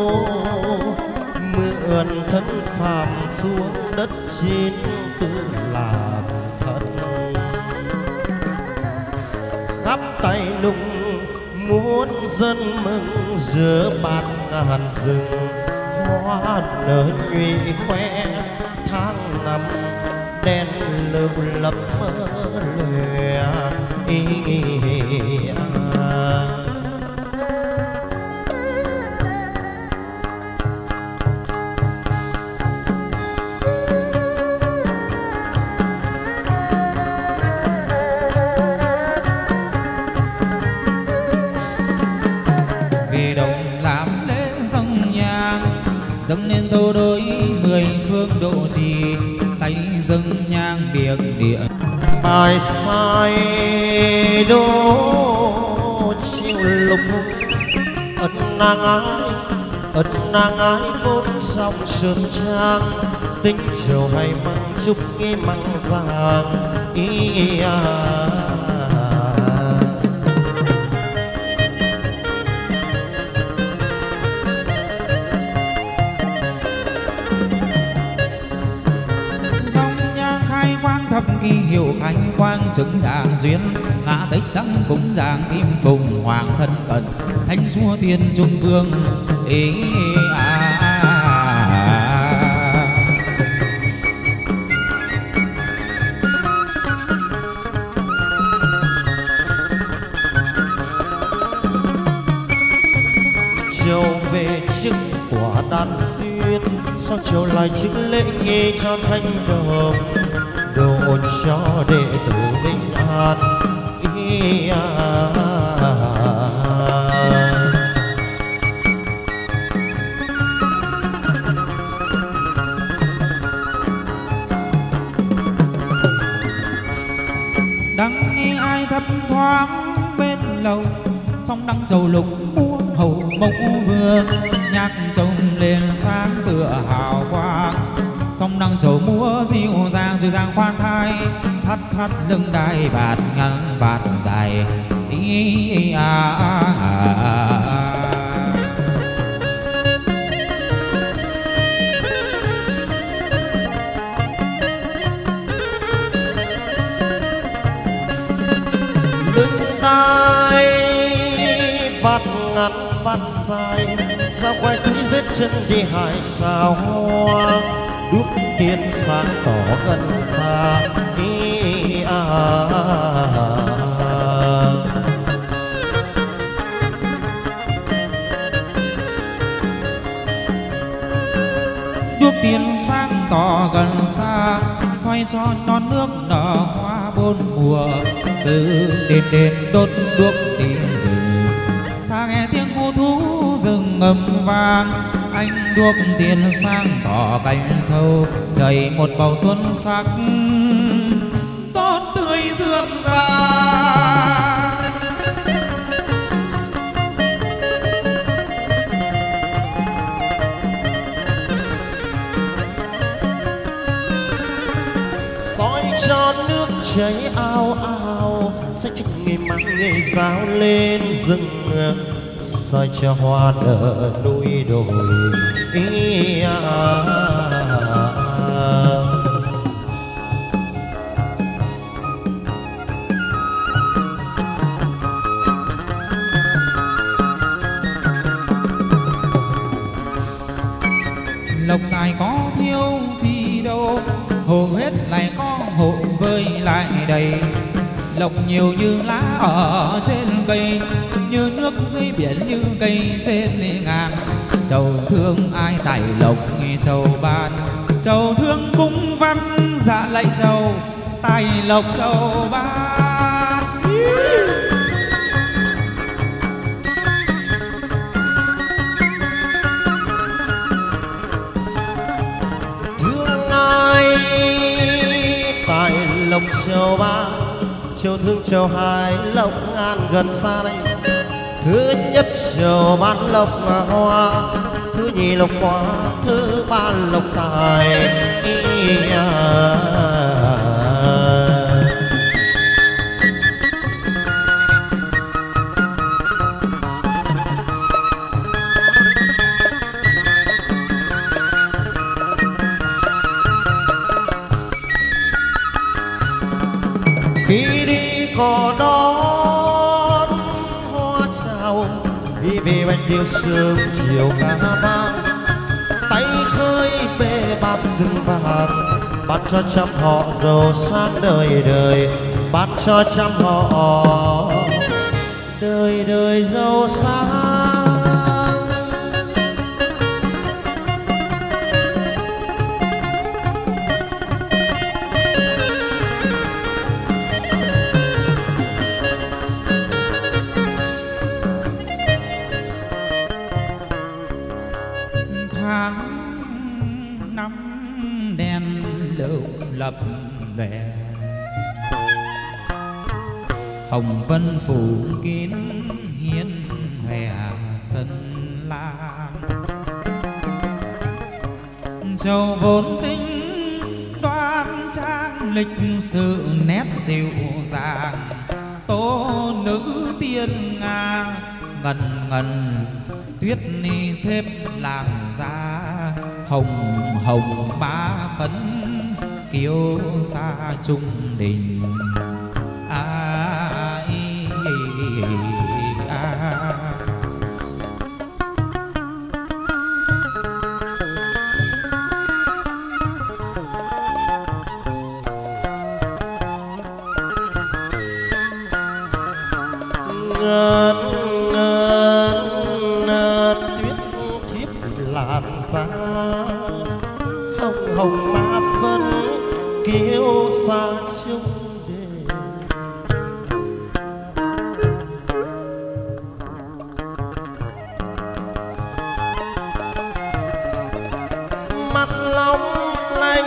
mượn thân phàm xuống đất chín tư làm thân. Khắp tay nung muốn dân mừng rỡ bát ngàn rừng, hoa nở nhụy khoe tháng năm đen lưu lấp lòe ý, ý, à. Về đồng làm lễ dâng nhang, dâng lên tô đối mười phương độ trì, tay dâng nhang biệt địa. Bài sai đô chiều lục, ân nàng ái ân nàng ái vốn trong sơn trang, tính chiều hay măng chúc nghi măng giang ý, à. Thập kỳ hiệu khai quang chứng đàng duyên, ngã tích đăng cúng giang kim phùng hoàng thân cận, thánh chúa tiên trung vương ý, à, à, à. Chiều về chức quả đan duyên, sao chiều lại chức lễ nghi cho thanh đồng, độ cho đệ tử bình an ý, à, à, à. Đăng nghe ai thấp thoáng bên lầu, song đăng trầu lục múa hầu mộc vương, nhạc trông lên sáng tựa hào quang, sông nắng trầu múa dịu dàng dịu dàng khoan thai thắt thắt lưng đai bạt ngắn bạt dài ý à, à, à, à. lưng đai vạt ngắn vạt dài ra quay túi giết chân đi hải sao hoa đuốc tiên sáng tỏ gần xa ý à, à, à. Đuốc tiên sáng tỏ gần xa xoay cho non nước nở hoa bốn mùa từ đêm đêm đốt đuốc tìm rừng xa nghe tiếng hú thú rừng ngầm vang anh đuốc tiên sáng tỏ cánh thâu trời một bầu xuân sắc tốt tươi rượm rà. soi cho nước chảy ao ao sẽ chúc ngày mang ngày giáo lên rừng soi cho hoa nở núi đồi ý à, à, à. Lộc tài có thiếu chi đâu hồ hết lại có hộ vơi lại đầy lộc nhiều như lá ở trên cây như nước dưới biển như cây trên ngàn chầu thương ai tài lộc chầu ban chầu thương cung văn dạ lạy chầu tài lộc chầu ban. Thương ai tài lộc chầu ban chầu thương chầu hai lộc ngàn gần xa đây thứ nhất chầu ban lộc là hoa thứ nhì lộc hoa thứ ba lộc tài ý à, à. Khi đi có đón hoa chào đi về bạch điêu sương chiều ca vang tay khơi bê bát rừng vàng ban cho trăm họ giàu sang đời đời ban cho trăm họ đời đời giàu sang. lập lòe hồng vân phủ kín hiên hè sân lan châu vốn tính đoan trang lịch sự nét dịu dàng tố nữ tiên nga ngần ngần tuyết ni thếp làn da hồng hồng má phấn kiêu xa trung đình à, ý, à. Ngân ngân tuyết thiếp làn da hồng hồng má phấn kiêu xa trung đề mặt long lanh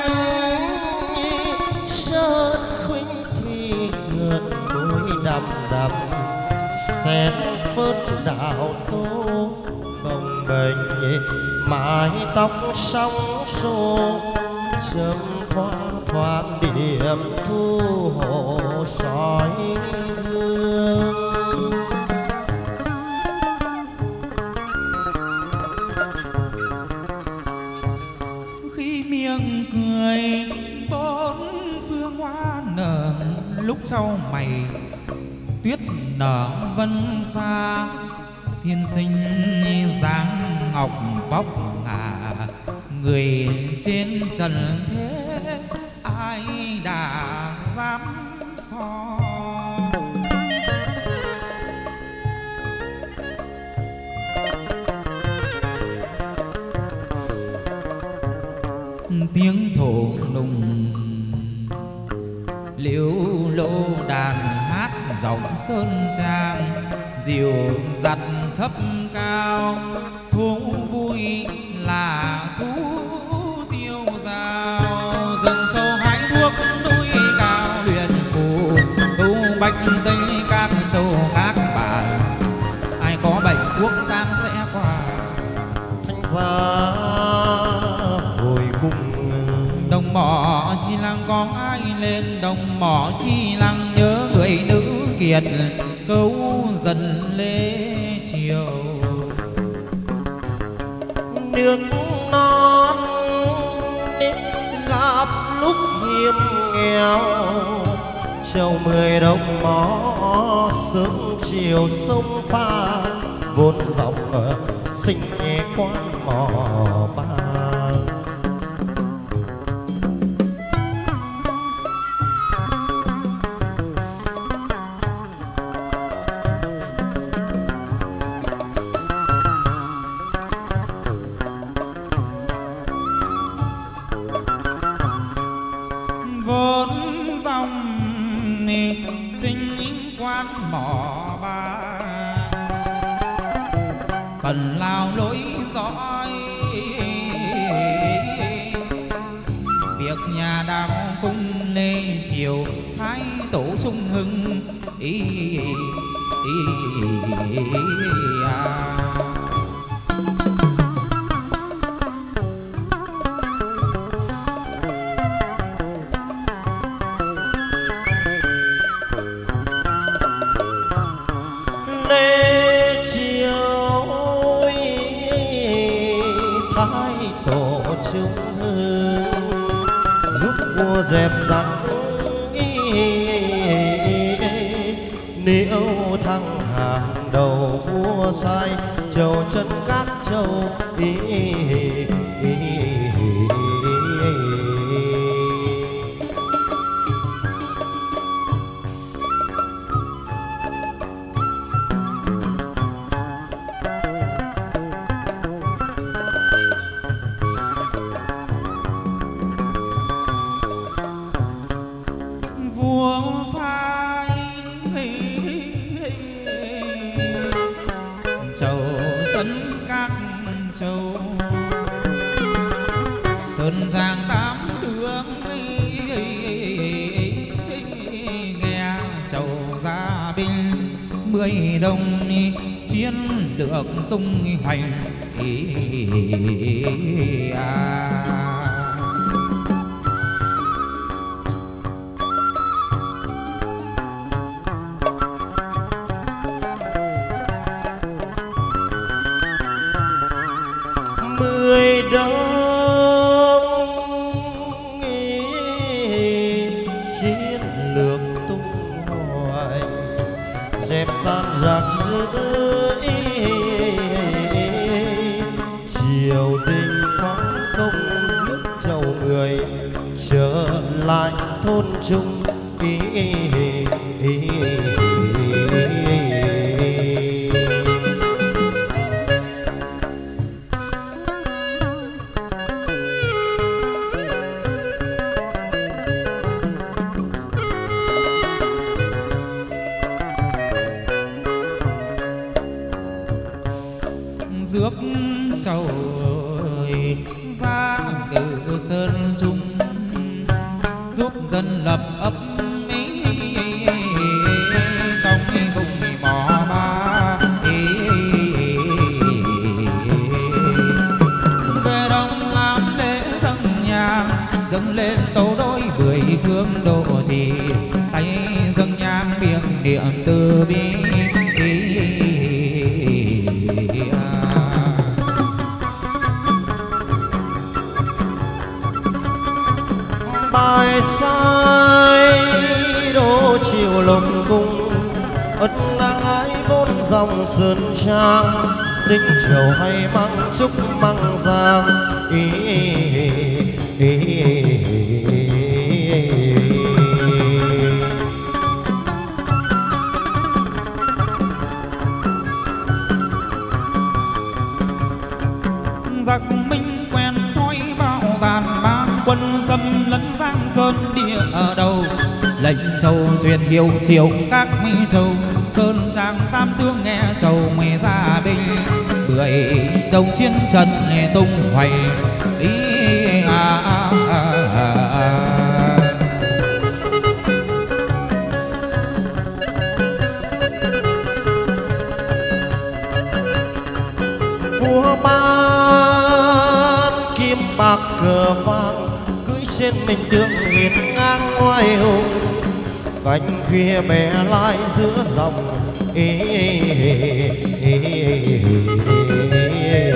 sơn khuynh thủy ngượn môi đầm đầm sen phớt đào tô bồng bềnh mái tóc sóng xô chấm thoáng thoáng điểm thu hồ soi gương. Khi miệng cười bốn phương hoa nở, lúc sau mày tuyết nở vân xa. Thiên sinh dáng ngọc vóc ngà, người trên trần thế ai đã dám so. Tiếng thổ nùng liễu lô đàn hát giọng sơn trang, diều dặt thấp cao thú vui là thú tiêu dao. Rừng sâu hái thuốc núi cao luyện phù, tu bạch tây các châu các bản. Ai có bệnh thuốc tam sẽ qua. Thanh giá hồi cung Đồng mỏ chi lăng có ai lên, đồng mỏ chi lăng nhớ người nữ kiệt câu dần lễ chiều. nước non đến gặp lúc hiểm nghèo, châu mười đồng mỏ sớm chiều sông pha, vốn dòng sinh quán mỏ ba. Vốn dòng sinh quán mỏ ba, cần lao lối dõi việc nhà đào cung lê triều. Thái tổ trung hưng ý, ý, ý, ý à. Dẹp dặt nếu thăng hàng đầu vua sai, châu chân các châu ý, ý, ý, ý. Châu chân các châu sơn giang tám tướng, nghe châu gia binh mười đồng chiến được tung hoành à. Mười đông chiến lược tung hoài, dẹp tan giặc rưỡi triều đình phóng công giết chầu người, trở lại thôn trung ý, ý, ý, ý. Rước trầu ra từ sơn trung, giúp dân lập ấp trong vùng mỏ ba. Về đông làm lễ dâng nhang với mười phương độ trì, tay dâng nhang miệng niệm từ bi. bài sai đô chiều lồng cung, ất nang ái vốn dòng sơn trang, đinh chiều hay mang chúc mang giang. Ý, ý, ý, ý. Giặc minh quen thói bao tàn mang quân xâm lấn giang sơn địa ở đầu, lệnh châu truyền hiệu triều các mỹ châu, sơn trang tam tướng nghe châu mày ra binh, bưởi đồng chiến trận tung hoành. Ý à, à, à, à. Vua ban kim bạc cờ vang, cưỡi trên mình tướng hiền ngang ngoài hùng, cánh khuya bé lai giữa dòng. Ê, ê, ê, ê, ê.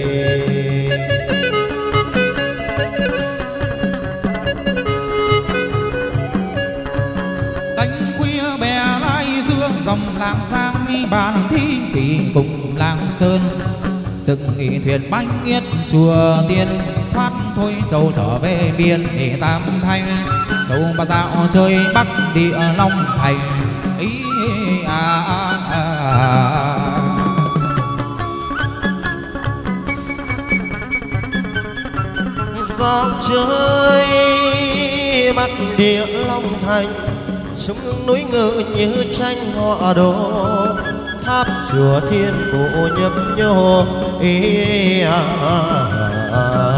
Cánh khuya bé lai giữa dòng làng giang, bàn thi kỳ cùng làng sơn, dựng nghị thuyền bánh yết chùa tiên, thoát thôi dâu trở về biên để tam thanh, dâu bà dạo chơi bắc địa long thành. Ý à, à, à, à. Dạo chơi bắc địa long thành, trung ương núi ngự như tranh họa đồ, tháp chùa thiên bộ nhấp nhô. Ý à, à, à.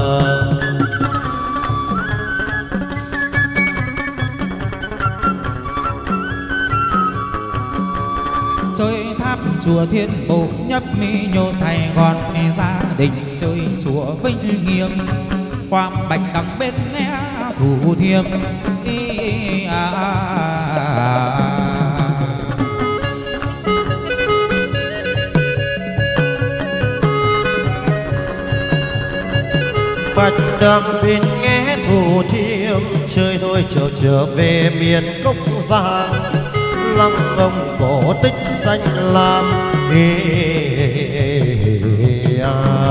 Chơi tháp chùa thiên bộ nhấp mi nhô Sài Gòn, gia đình chơi chùa Vinh Nghiêm, qua bạch đằng bên nghe Thủ Thiêm. Ý à, à, à. Bạch đằng bên nghe Thủ Thiêm, chơi thôi trở trở về miền cốc giang, lăng ông cổ tích danh lam. Ê, à.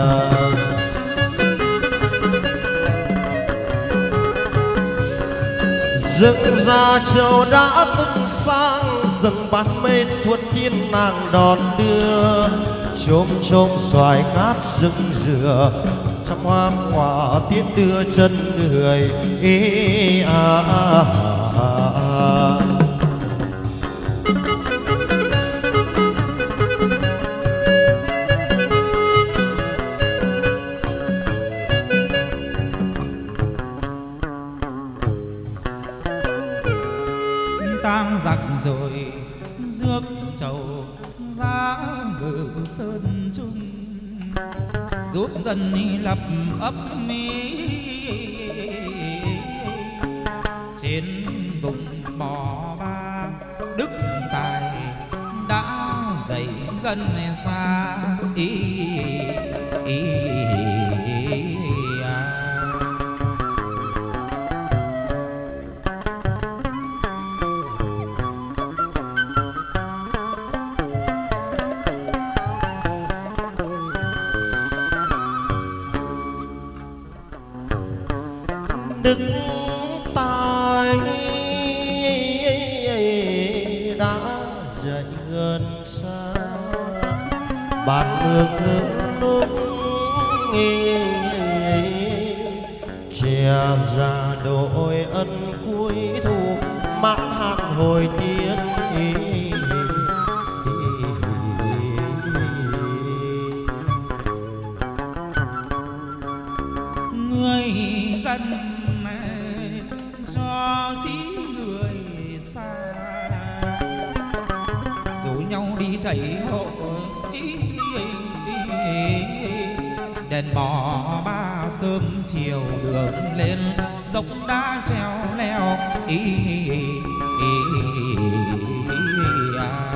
Rừng Gia Châu đã tưng sang, rừng bán mê thuận thiên nàng đón đưa, chôm chôm xoài cát rừng rửa, trăm hoa quả tiễn đưa chân người. Ê, à, à, à, à. Tan giặc rồi rước trầu giá ngự sơn trung, giúp dân lập ấp mi trên vùng bò ba. Đức tài đã dày gần xa. Ý, ý, à. Đức tài đã dạy gần xa, bàn nước hướng lúc che ra đội ân cuối thu, mãn hạn hồi tiến. Người gần cho dĩ người xa, rủ nhau đi chạy hội đèn bò ba sớm chiều đường lên, dốc đá treo leo ý, ý, ý, ý, à.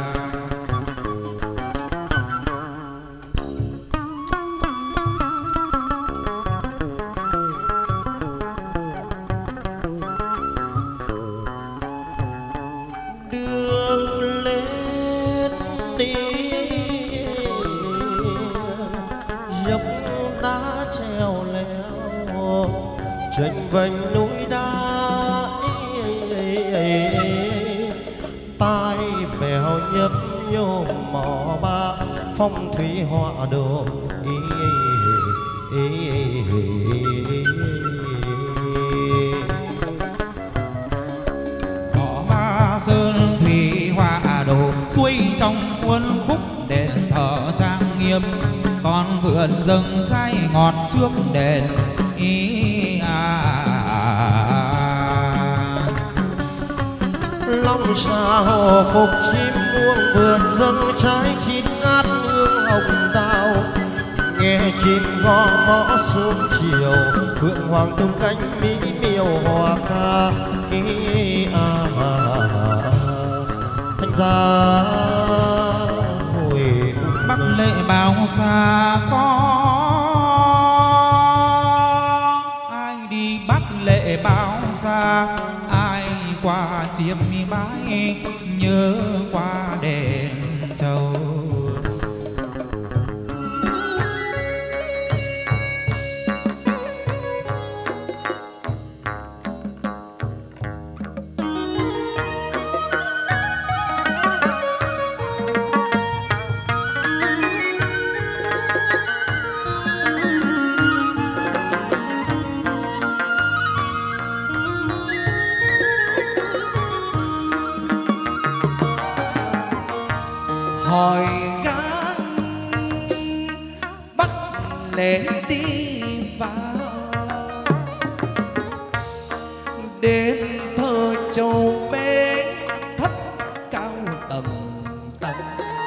Chênh vênh núi đá, tai mèo nhấp nhô mò ba phong thủy họa đồ. Họ ba sơn thủy họa đồ, xuôi trong khuôn khúc đền thờ trang nghiêm, còn vườn rừng trái ngọt trước đền ý à. Long xa hồ phục chim muông, vườn rừng trái chín ngát hương hồng đào. Nghe chim gõ mõ sớm chiều, phượng hoàng tung cánh mỹ miều hòa ca ý à. Thành ra hồi Bắc lệ bao xa có ai đi, Bắc lệ bao xa ai qua chiêm bái, nhớ qua đền Châu. hỏi gán Bắc lệ đi vào, đến thờ châu bế thấp cao tầng tầng.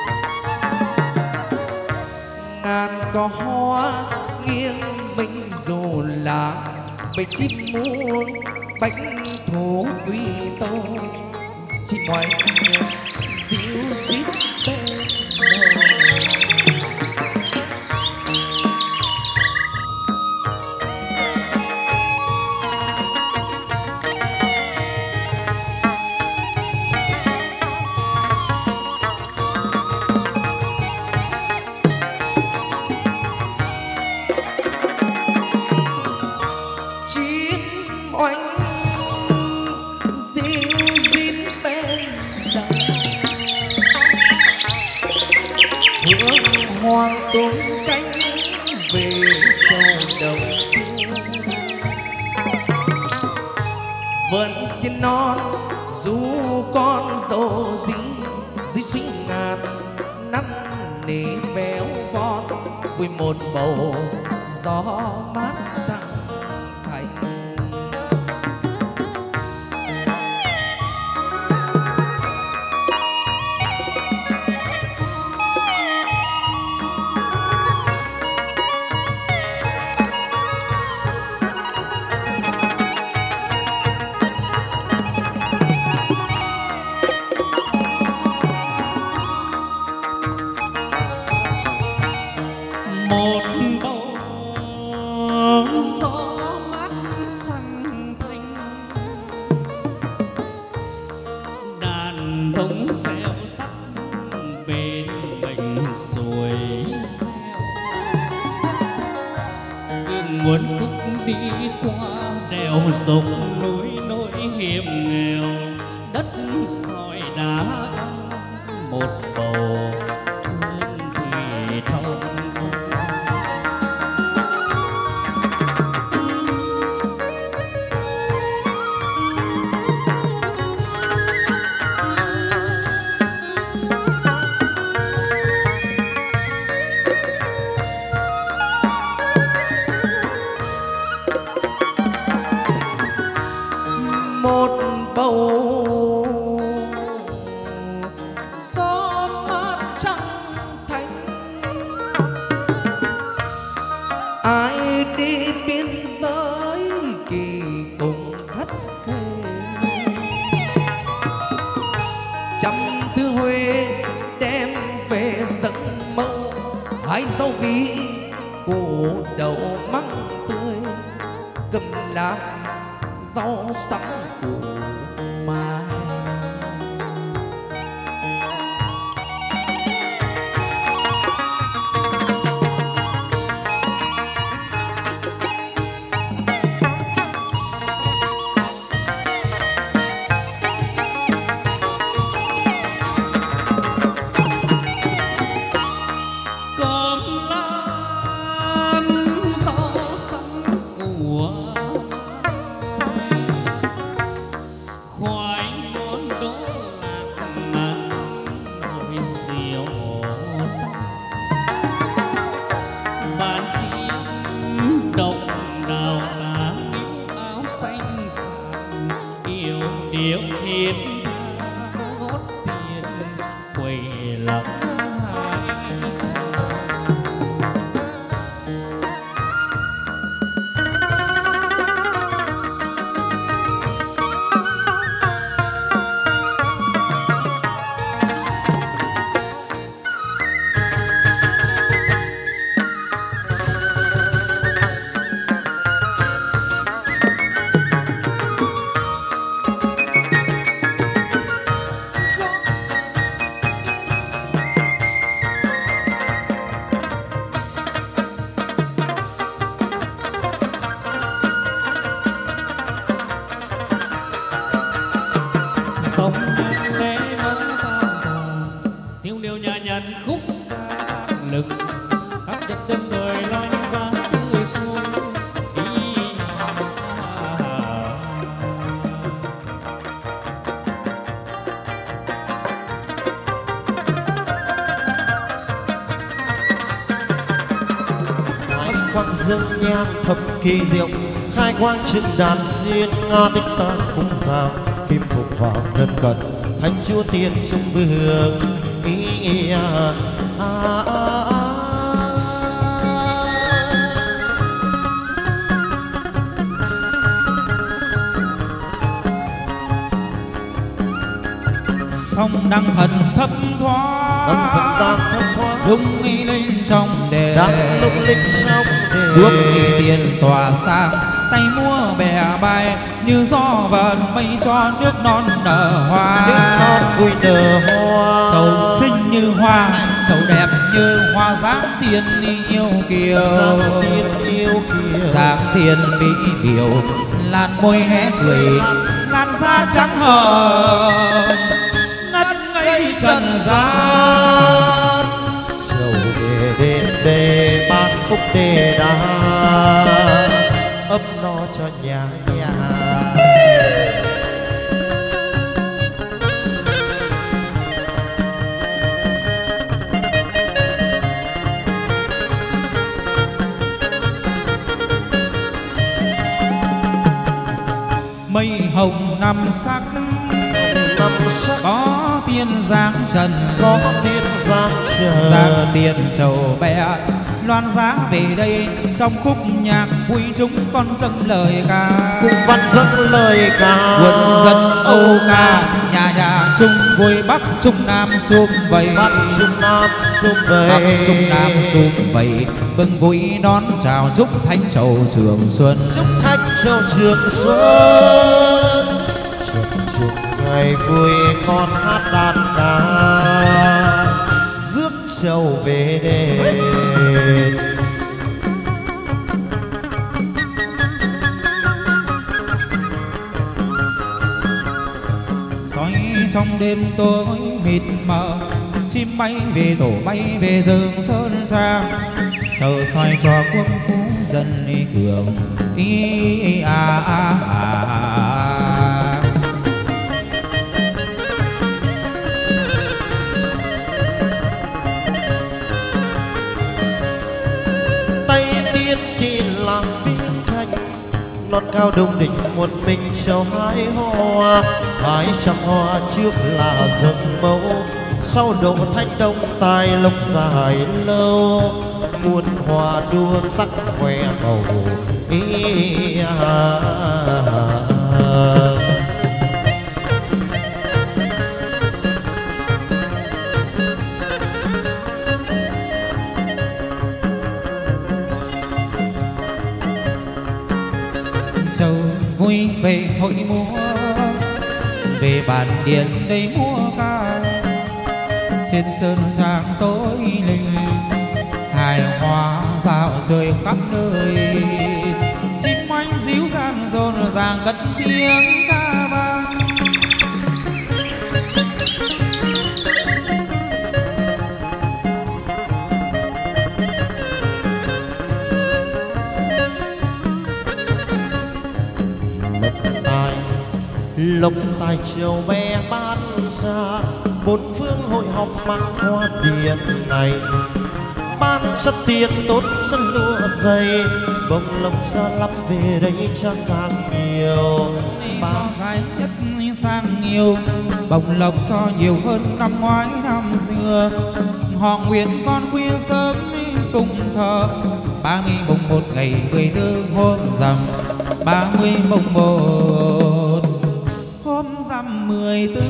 Ngàn có hoa nghiêng mình dù là bầy chim muông, bánh thú uy tô chim ngoại dịu dít bên đầu. Chim oanh dịu dít bên đầu, hương hoàng tung cánh về châu đầu. Vẫn trên non dù con dâu dí dưới suy ngàn, năn nỉ véo von vui một bầu gió mát chẳng thành. Một bầu gió mát trăng thanh, đàn thống xeo sắt bên mình suối xeo. Gương muốn khúc đi qua đèo dốc núi nỗi hiểm nghèo, đất sỏi đá một bầu sơn thủy thông. Một bầu gió mát trăng thanh, ai đi biên giới kỳ cùng sắc củ mai. Dương nhang thập kỳ diệu khai quang trên đàn diên nga tích ta cung sao kim phục hoàng thân cận thánh chúa tiên trung vương ý, ý à, à, à, à. Song đăng thần thấp thoáng, đăng thần đang thấp thoáng, lung linh trong đền, đang lung linh trong đền, bước đi tiền tỏa sang, tay múa bè bay như gió vần mây cho nước non nở hoa, nước non vui nở hoa, trầu xinh như hoa, trầu đẹp như hoa dáng tiên yêu kiều, dáng tiên yêu kiều, dáng tiên mỹ biểu, làn môi hé cười, làn da trắng hờn ngất ngây trần gian. Trầu về đền đề ban phúc đề đà ấm no cho nhà nhà. Mây hồng năm sắc, năm sắc có tiên giáng trần, có tiên giáng trần, giáng tiên trầu bé loan giá về đây trong khúc nhạc vui chúng con dâng lời ca, cùng văn dâng lời ca, quân dân âu ca, nhà nhà chung vui bắc trung nam sum vầy, bắc trung nam sum vầy, bắc trung nam sum vầy, mừng vui đón chào chúc thánh trầu trường xuân, chúc thánh trầu trường xuân, chúc chúc ngày vui con hát đàn ca rước trầu về đền. Soi trong đêm tối mịt mờ, chim bay về tổ bay về rừng sơn trang, chờ soi cho quân phú dân đi cường ý à à à, à. Tay tiên đi làm viên thanh, non cao đông đỉnh một mình trầu hái hoa, hái trăm hoa trước là rừng mẫu, sau độ thanh đông tài lộc dài lâu, muôn hoa đua sắc khoe màu ý à, à, à. Trầu vui về hội mùa về bản điện đây múa ca. Trên sơn trang tối linh hài hòa dạo chơi khắp nơi, chim oanh díu dàng rộn ràng cất tiếng ca vang. Lộc tài chiều bé ban ra, bốn phương hội họp mang hoa điện này. Ban chất tiền tốt rất lúa dày, bông lộc ra lắm về đây cho càng nhiều. Cho dài nhất sang nhiều, bông lộc cho nhiều hơn năm ngoái năm xưa. Họ nguyện con khuya sớm phụng thờ, ba mươi mùng một ngày mười tư hôm rằm, ba mươi mùng một hôm rằm mười tư.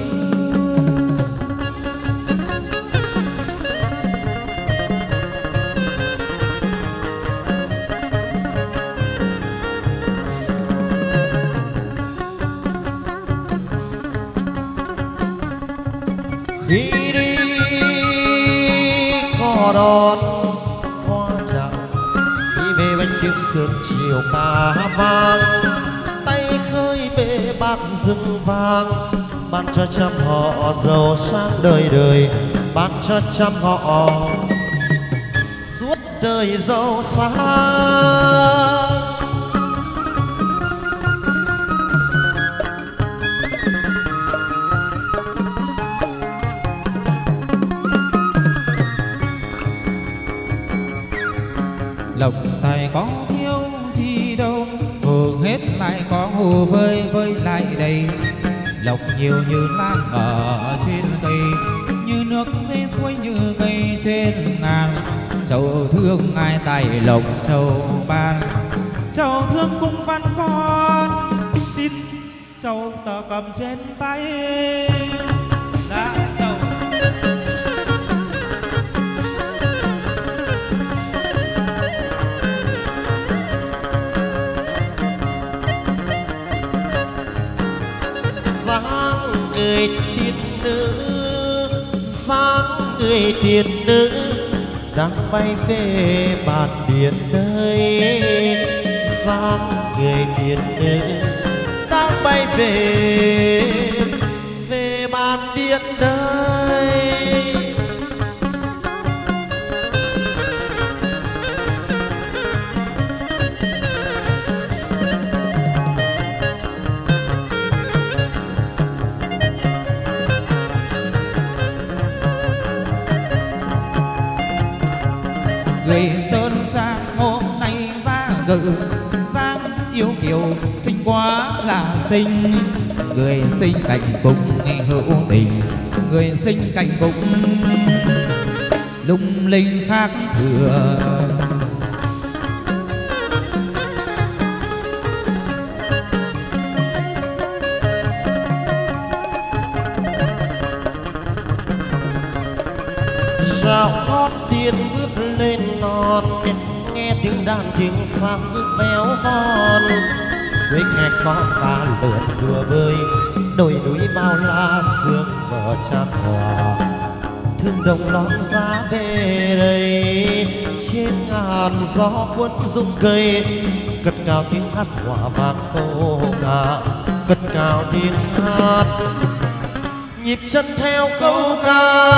Khi đi có đón hoa chào, đi về bánh điệp sớm chiều ca vang. Tay khơi bể bạc rừng vàng, ban cho trăm họ giàu sang đời đời, ban cho trăm họ suốt đời giàu sang. Lộc tài có thiếu chi đâu, hồ hết lại có hồ vơi vơi lại đầy. Lộc nhiều như lan ở trên cây, như nước dê suối như cây trên ngàn. Châu thương ai tài lộc châu ban, châu thương cung văn con, xin châu tờ cầm trên tay. Dạ châu sáng người tiên nữ, sáng người tiên nữ đang bay về bàn điện đây. Sáng người tiên nữ đang bay về về bàn điện đây. dưới sơn trang hôm nay ra gự, dáng yêu kiều xinh quá là xinh. Người sinh cạnh cung hữu tình, người sinh cạnh cung lung linh khác thường. Sao hót tiên bước lên non, nghe tiếng đàn tiếng sáo véo von. Dưới khe có ba lượn đùa bơi, đồi núi bao la sương mờ chan hòa. Thương đồng lón giá về đây, trên ngàn gió cuốn rung cây. Cất cao tiếng hát hòa vang câu ca, cất cao tiếng hát nhịp chân theo câu ca.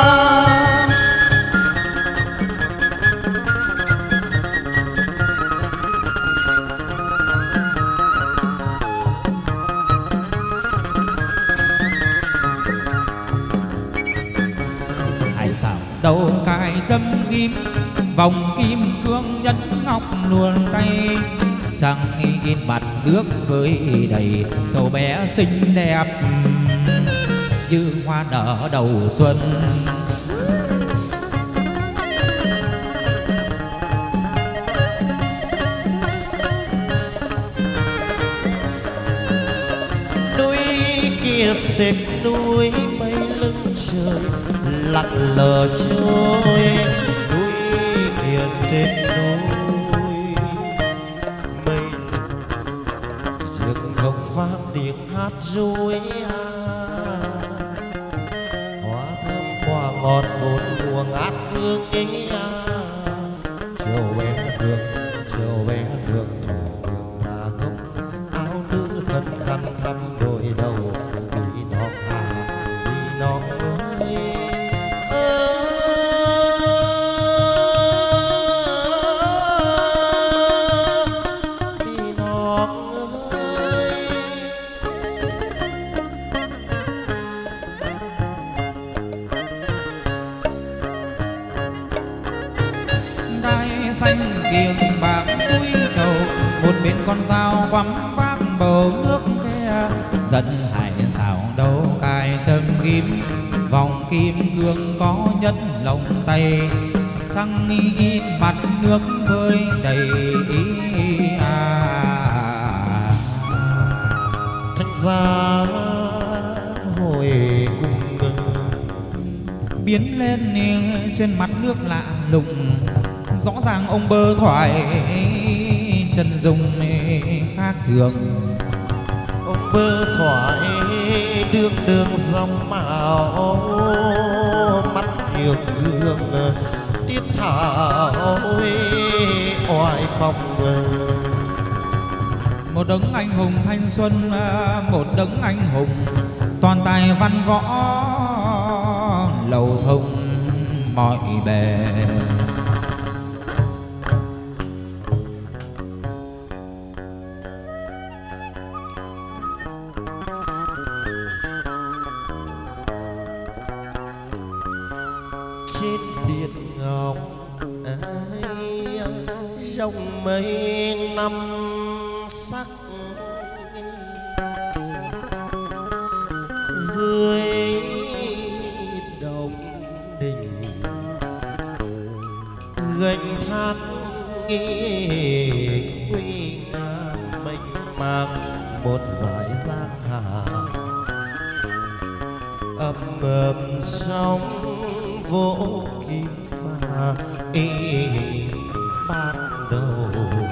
đầu cài châm kim, vòng kim cương nhẫn ngọc luồn tay. Trăng in mặt nước với đầy, dâu bé xinh đẹp như hoa nở đầu xuân. Núi kia xếp núi mây lưng trời lặng lờ trôi, núi kia xếp núi mây rừng không vang tiếng hát ruồi. ngọt một mùa ngát hương ý à. Chiều bé thương chiều bé thương thủ đường là gốc áo nữ thân khăn thăm đôi đầu đi non hà đi non ơi đi non ơi. Đai xanh kiềng bạc túi trầu, một bên con dao quắm vác bầu nước kia, dẫn hải xào đấu cài châm kim, vòng kim cương có nhất lòng tay, sang y mặt nước bơi đầy à. Thanh ra hồi cùng Biến lên trên mặt nước lạ lùng, rõ ràng ông bơ thoại chân dung khác thường. ông bơ thoại đường đường dòng mạo mắt nhiều gương tiết thảo oai phong. Một đấng anh hùng thanh xuân, một đấng anh hùng toàn tài văn võ lầu thông mọi bề. Trên điện ngọc ấy dòng mấy năm sắc, dưới đồng đình gành thác nghi nguy nga mênh mang một dải giang hà ầm ầm sóng vỗ kim xa ý ban đầu.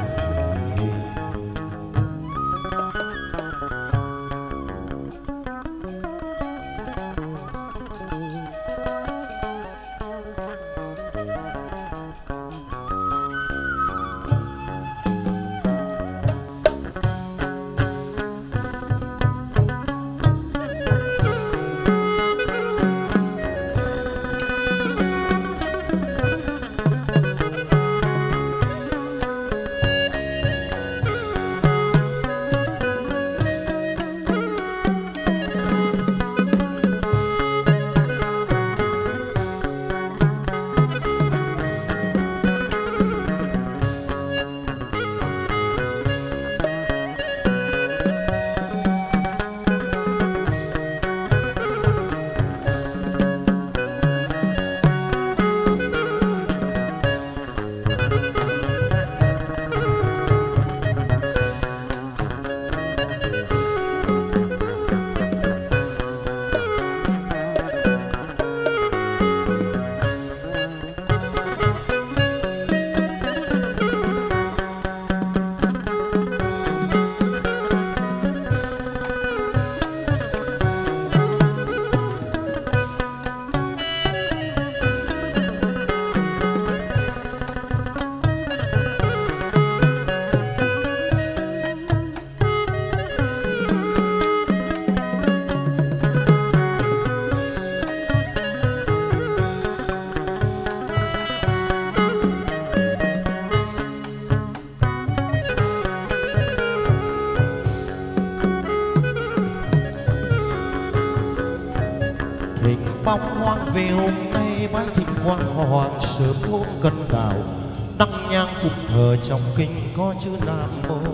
Bóng hoang về hôm nay bái thịnh quang hoàng sớm hôm cân đào đăng nhang phục thờ trong kinh có chữ Nam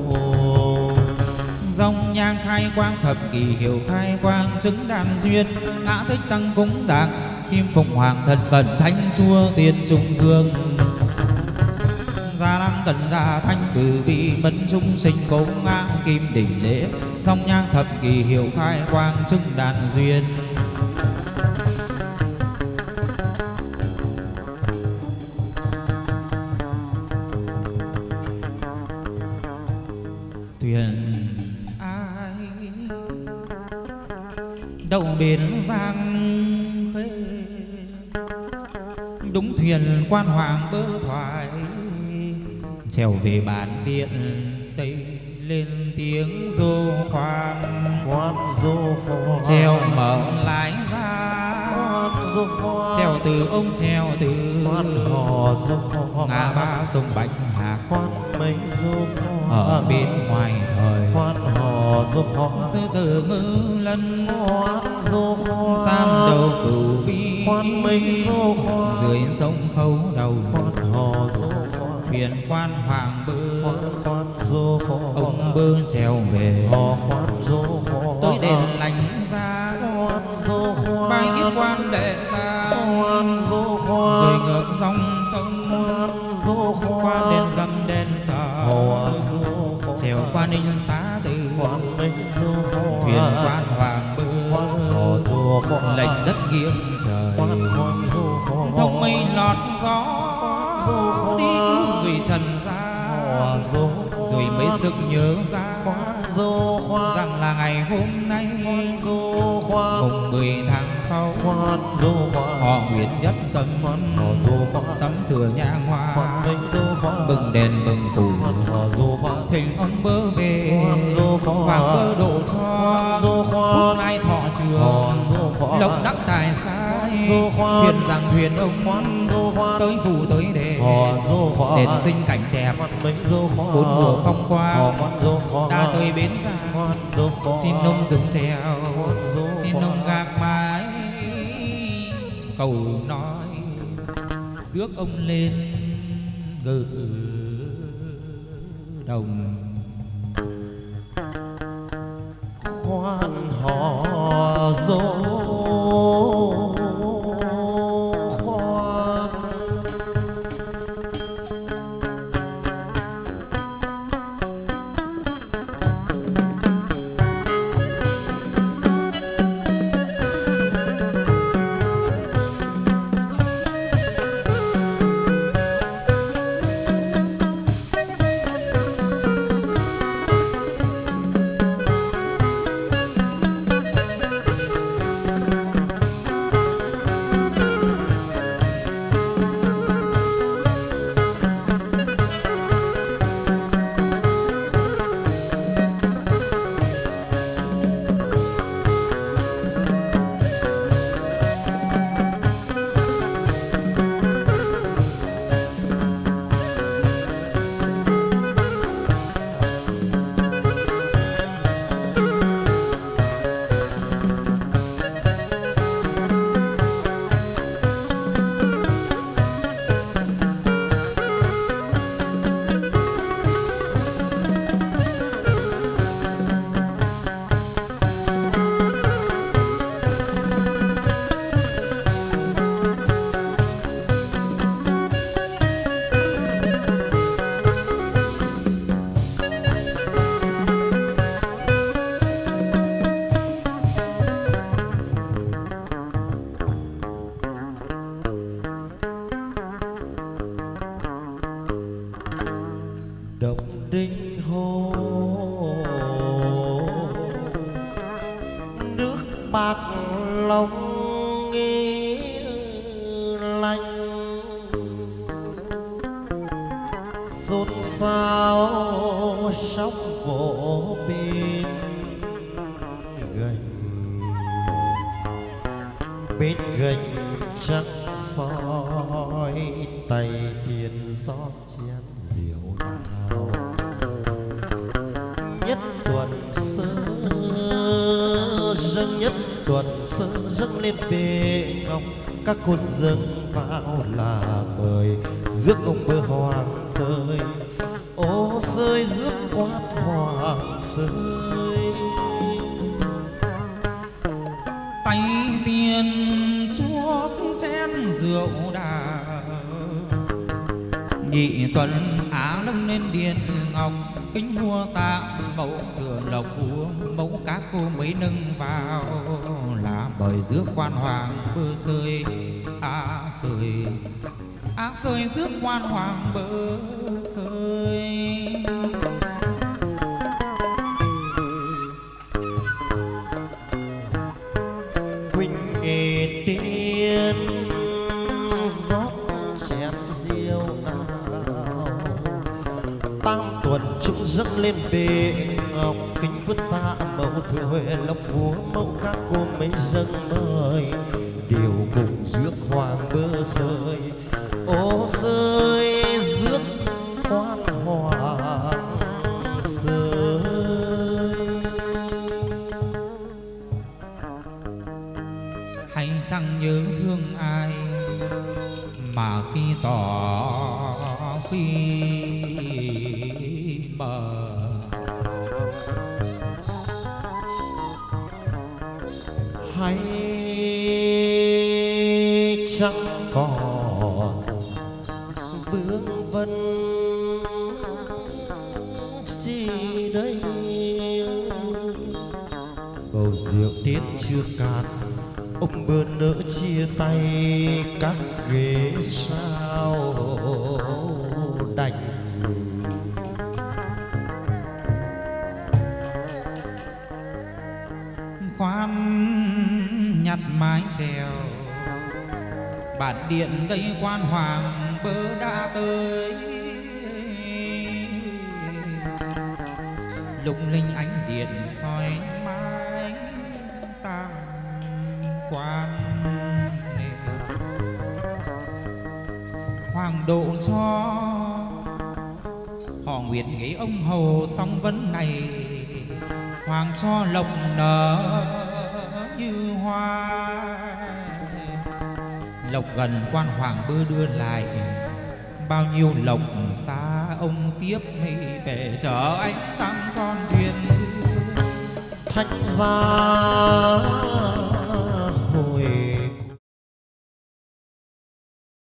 Mô. Dòng nhang khai quang thập kỷ hiệu khai quang chứng đàn duyên, ngã thích tăng cúng dường kim phụng hoàng thần cẩn thánh xua tiền dung hương. Gia lăng tần gia thanh từ bi mẫn chúng sinh cố ngã kim đỉnh lễ, dòng nhang thập kỷ hiệu khai quang chứng đàn duyên. Thuyền ai đậu bến Giang Khê, đúng thuyền quan hoàng bơ thoại, trèo về bản điện tây lên tiếng rô khoan khoan rô khoan, trèo mở lái ra khoan rô khoan, trèo từ ông trèo từ khoan hò rô khoan, ngã ba sông Bạch Hạc khoan mấy rô khoan, ở bên ngoài thời khoan hò rô khoan, sư tử ngư lân khoan rô khoan, tam đầu cửu vi khoan mấy rô khoan, dưới sông Khấu Đầu khoan hò rô khoan, thuyền quan hoàng bơ khoan khoan rô khoan, ông bơ trèo về hò khoan rô khoan, tới đền lành ra khoan rô khoan, bài yết quan đệ ta khoan rô khoan, rồi ngược dòng sông khoan rô khoan, qua đền dầm đền sở hò rô khoan, trèo qua ninh xá từ khoan mấy rô khoan, thuyền quan hoàng bơ khoan hò rô khoan, lệnh đất nghiêng trời khoan khoan rô khoan, thông mây lọt gió rô khoan, đi cứu người trần hò ra rô khoan, rồi mới sực nhớ ra khoan rô khoan, rằng là ngày hôm nay rô khoan, mùng mười tháng sáu khoan rô khoan, họ nguyện nhất tâm khoan hò rô khoan, sắm sửa nhang khoan hoa mấy rô khoan, bừng đèn bừng phủ khoan hò rô khoan, thỉnh ông bơ về khoan rô khoan, vàng bơ đổ cho rô khoan, phúc lai thọ hò trường rô khoan, lộc đắc tài sai rô khoan, thuyền rằng thuyền ông khoan rô khoan, tới phủ tới đề hò rô khoan, đền sinh cảnh đẹp khoan mấy rô khoan, bốn mùa phong hò quang khoan rô khoan, đã tới bến ra khoan rô khoan, xin ông dừng trèo khoan rô xin khoan, ông gác mái cầu nói rước ông lên ngự đồng khoan hò rô khoan, Động Đinh Hồ nước bạc long nghi lanh xôn xao sóng vỗ bên gành bên gành trắng soi tay tiền gió chén rượu nào nhất tuần sơ dâng nhất tuần sơ dâng lên bệ ngọc các cô dâng vào là mời rước ông bơ hoàng sơi ô sơi rước quan hoàng sơi tay tiền chuốc chén rượu đào nhị tuần á nâng lên điện ngọc kính vua tạm mẫu thừa lộc uống mẫu các cô mới nâng vào là mời rước quan hoàng bơ sơi á sơi á sơi rước quan hoàng bơ sơi. huynh nghệ tiên rót dâng lên bệ ngọc kính phất tạ mẫu thừa huệ lộc vua mẫu các cô mấy dâng mời điều cùng rước hoàng bơ sơi ô rơi rước quan hoàng rơi. Hay chẳng nhớ thương ai mà khi tỏ khi mờ hay chẳng còn vương vân chi đây bầu rượu đến chưa cạn ông bơ nỡ chia tay các ghế sao đành. khoan nhặt mái chèo bản điện đây quan hoàng bơ đã tới lung linh ánh điện soi mái tam quan hoàng độ cho họ nguyện nghĩ ông hầu song vấn này hoàng cho lộc nở như hoa lộc gần quan hoàng bơ đưa lại bao nhiêu lộc xa ông tiếp hay về chờ ánh trăng tròn thuyền Thánh gia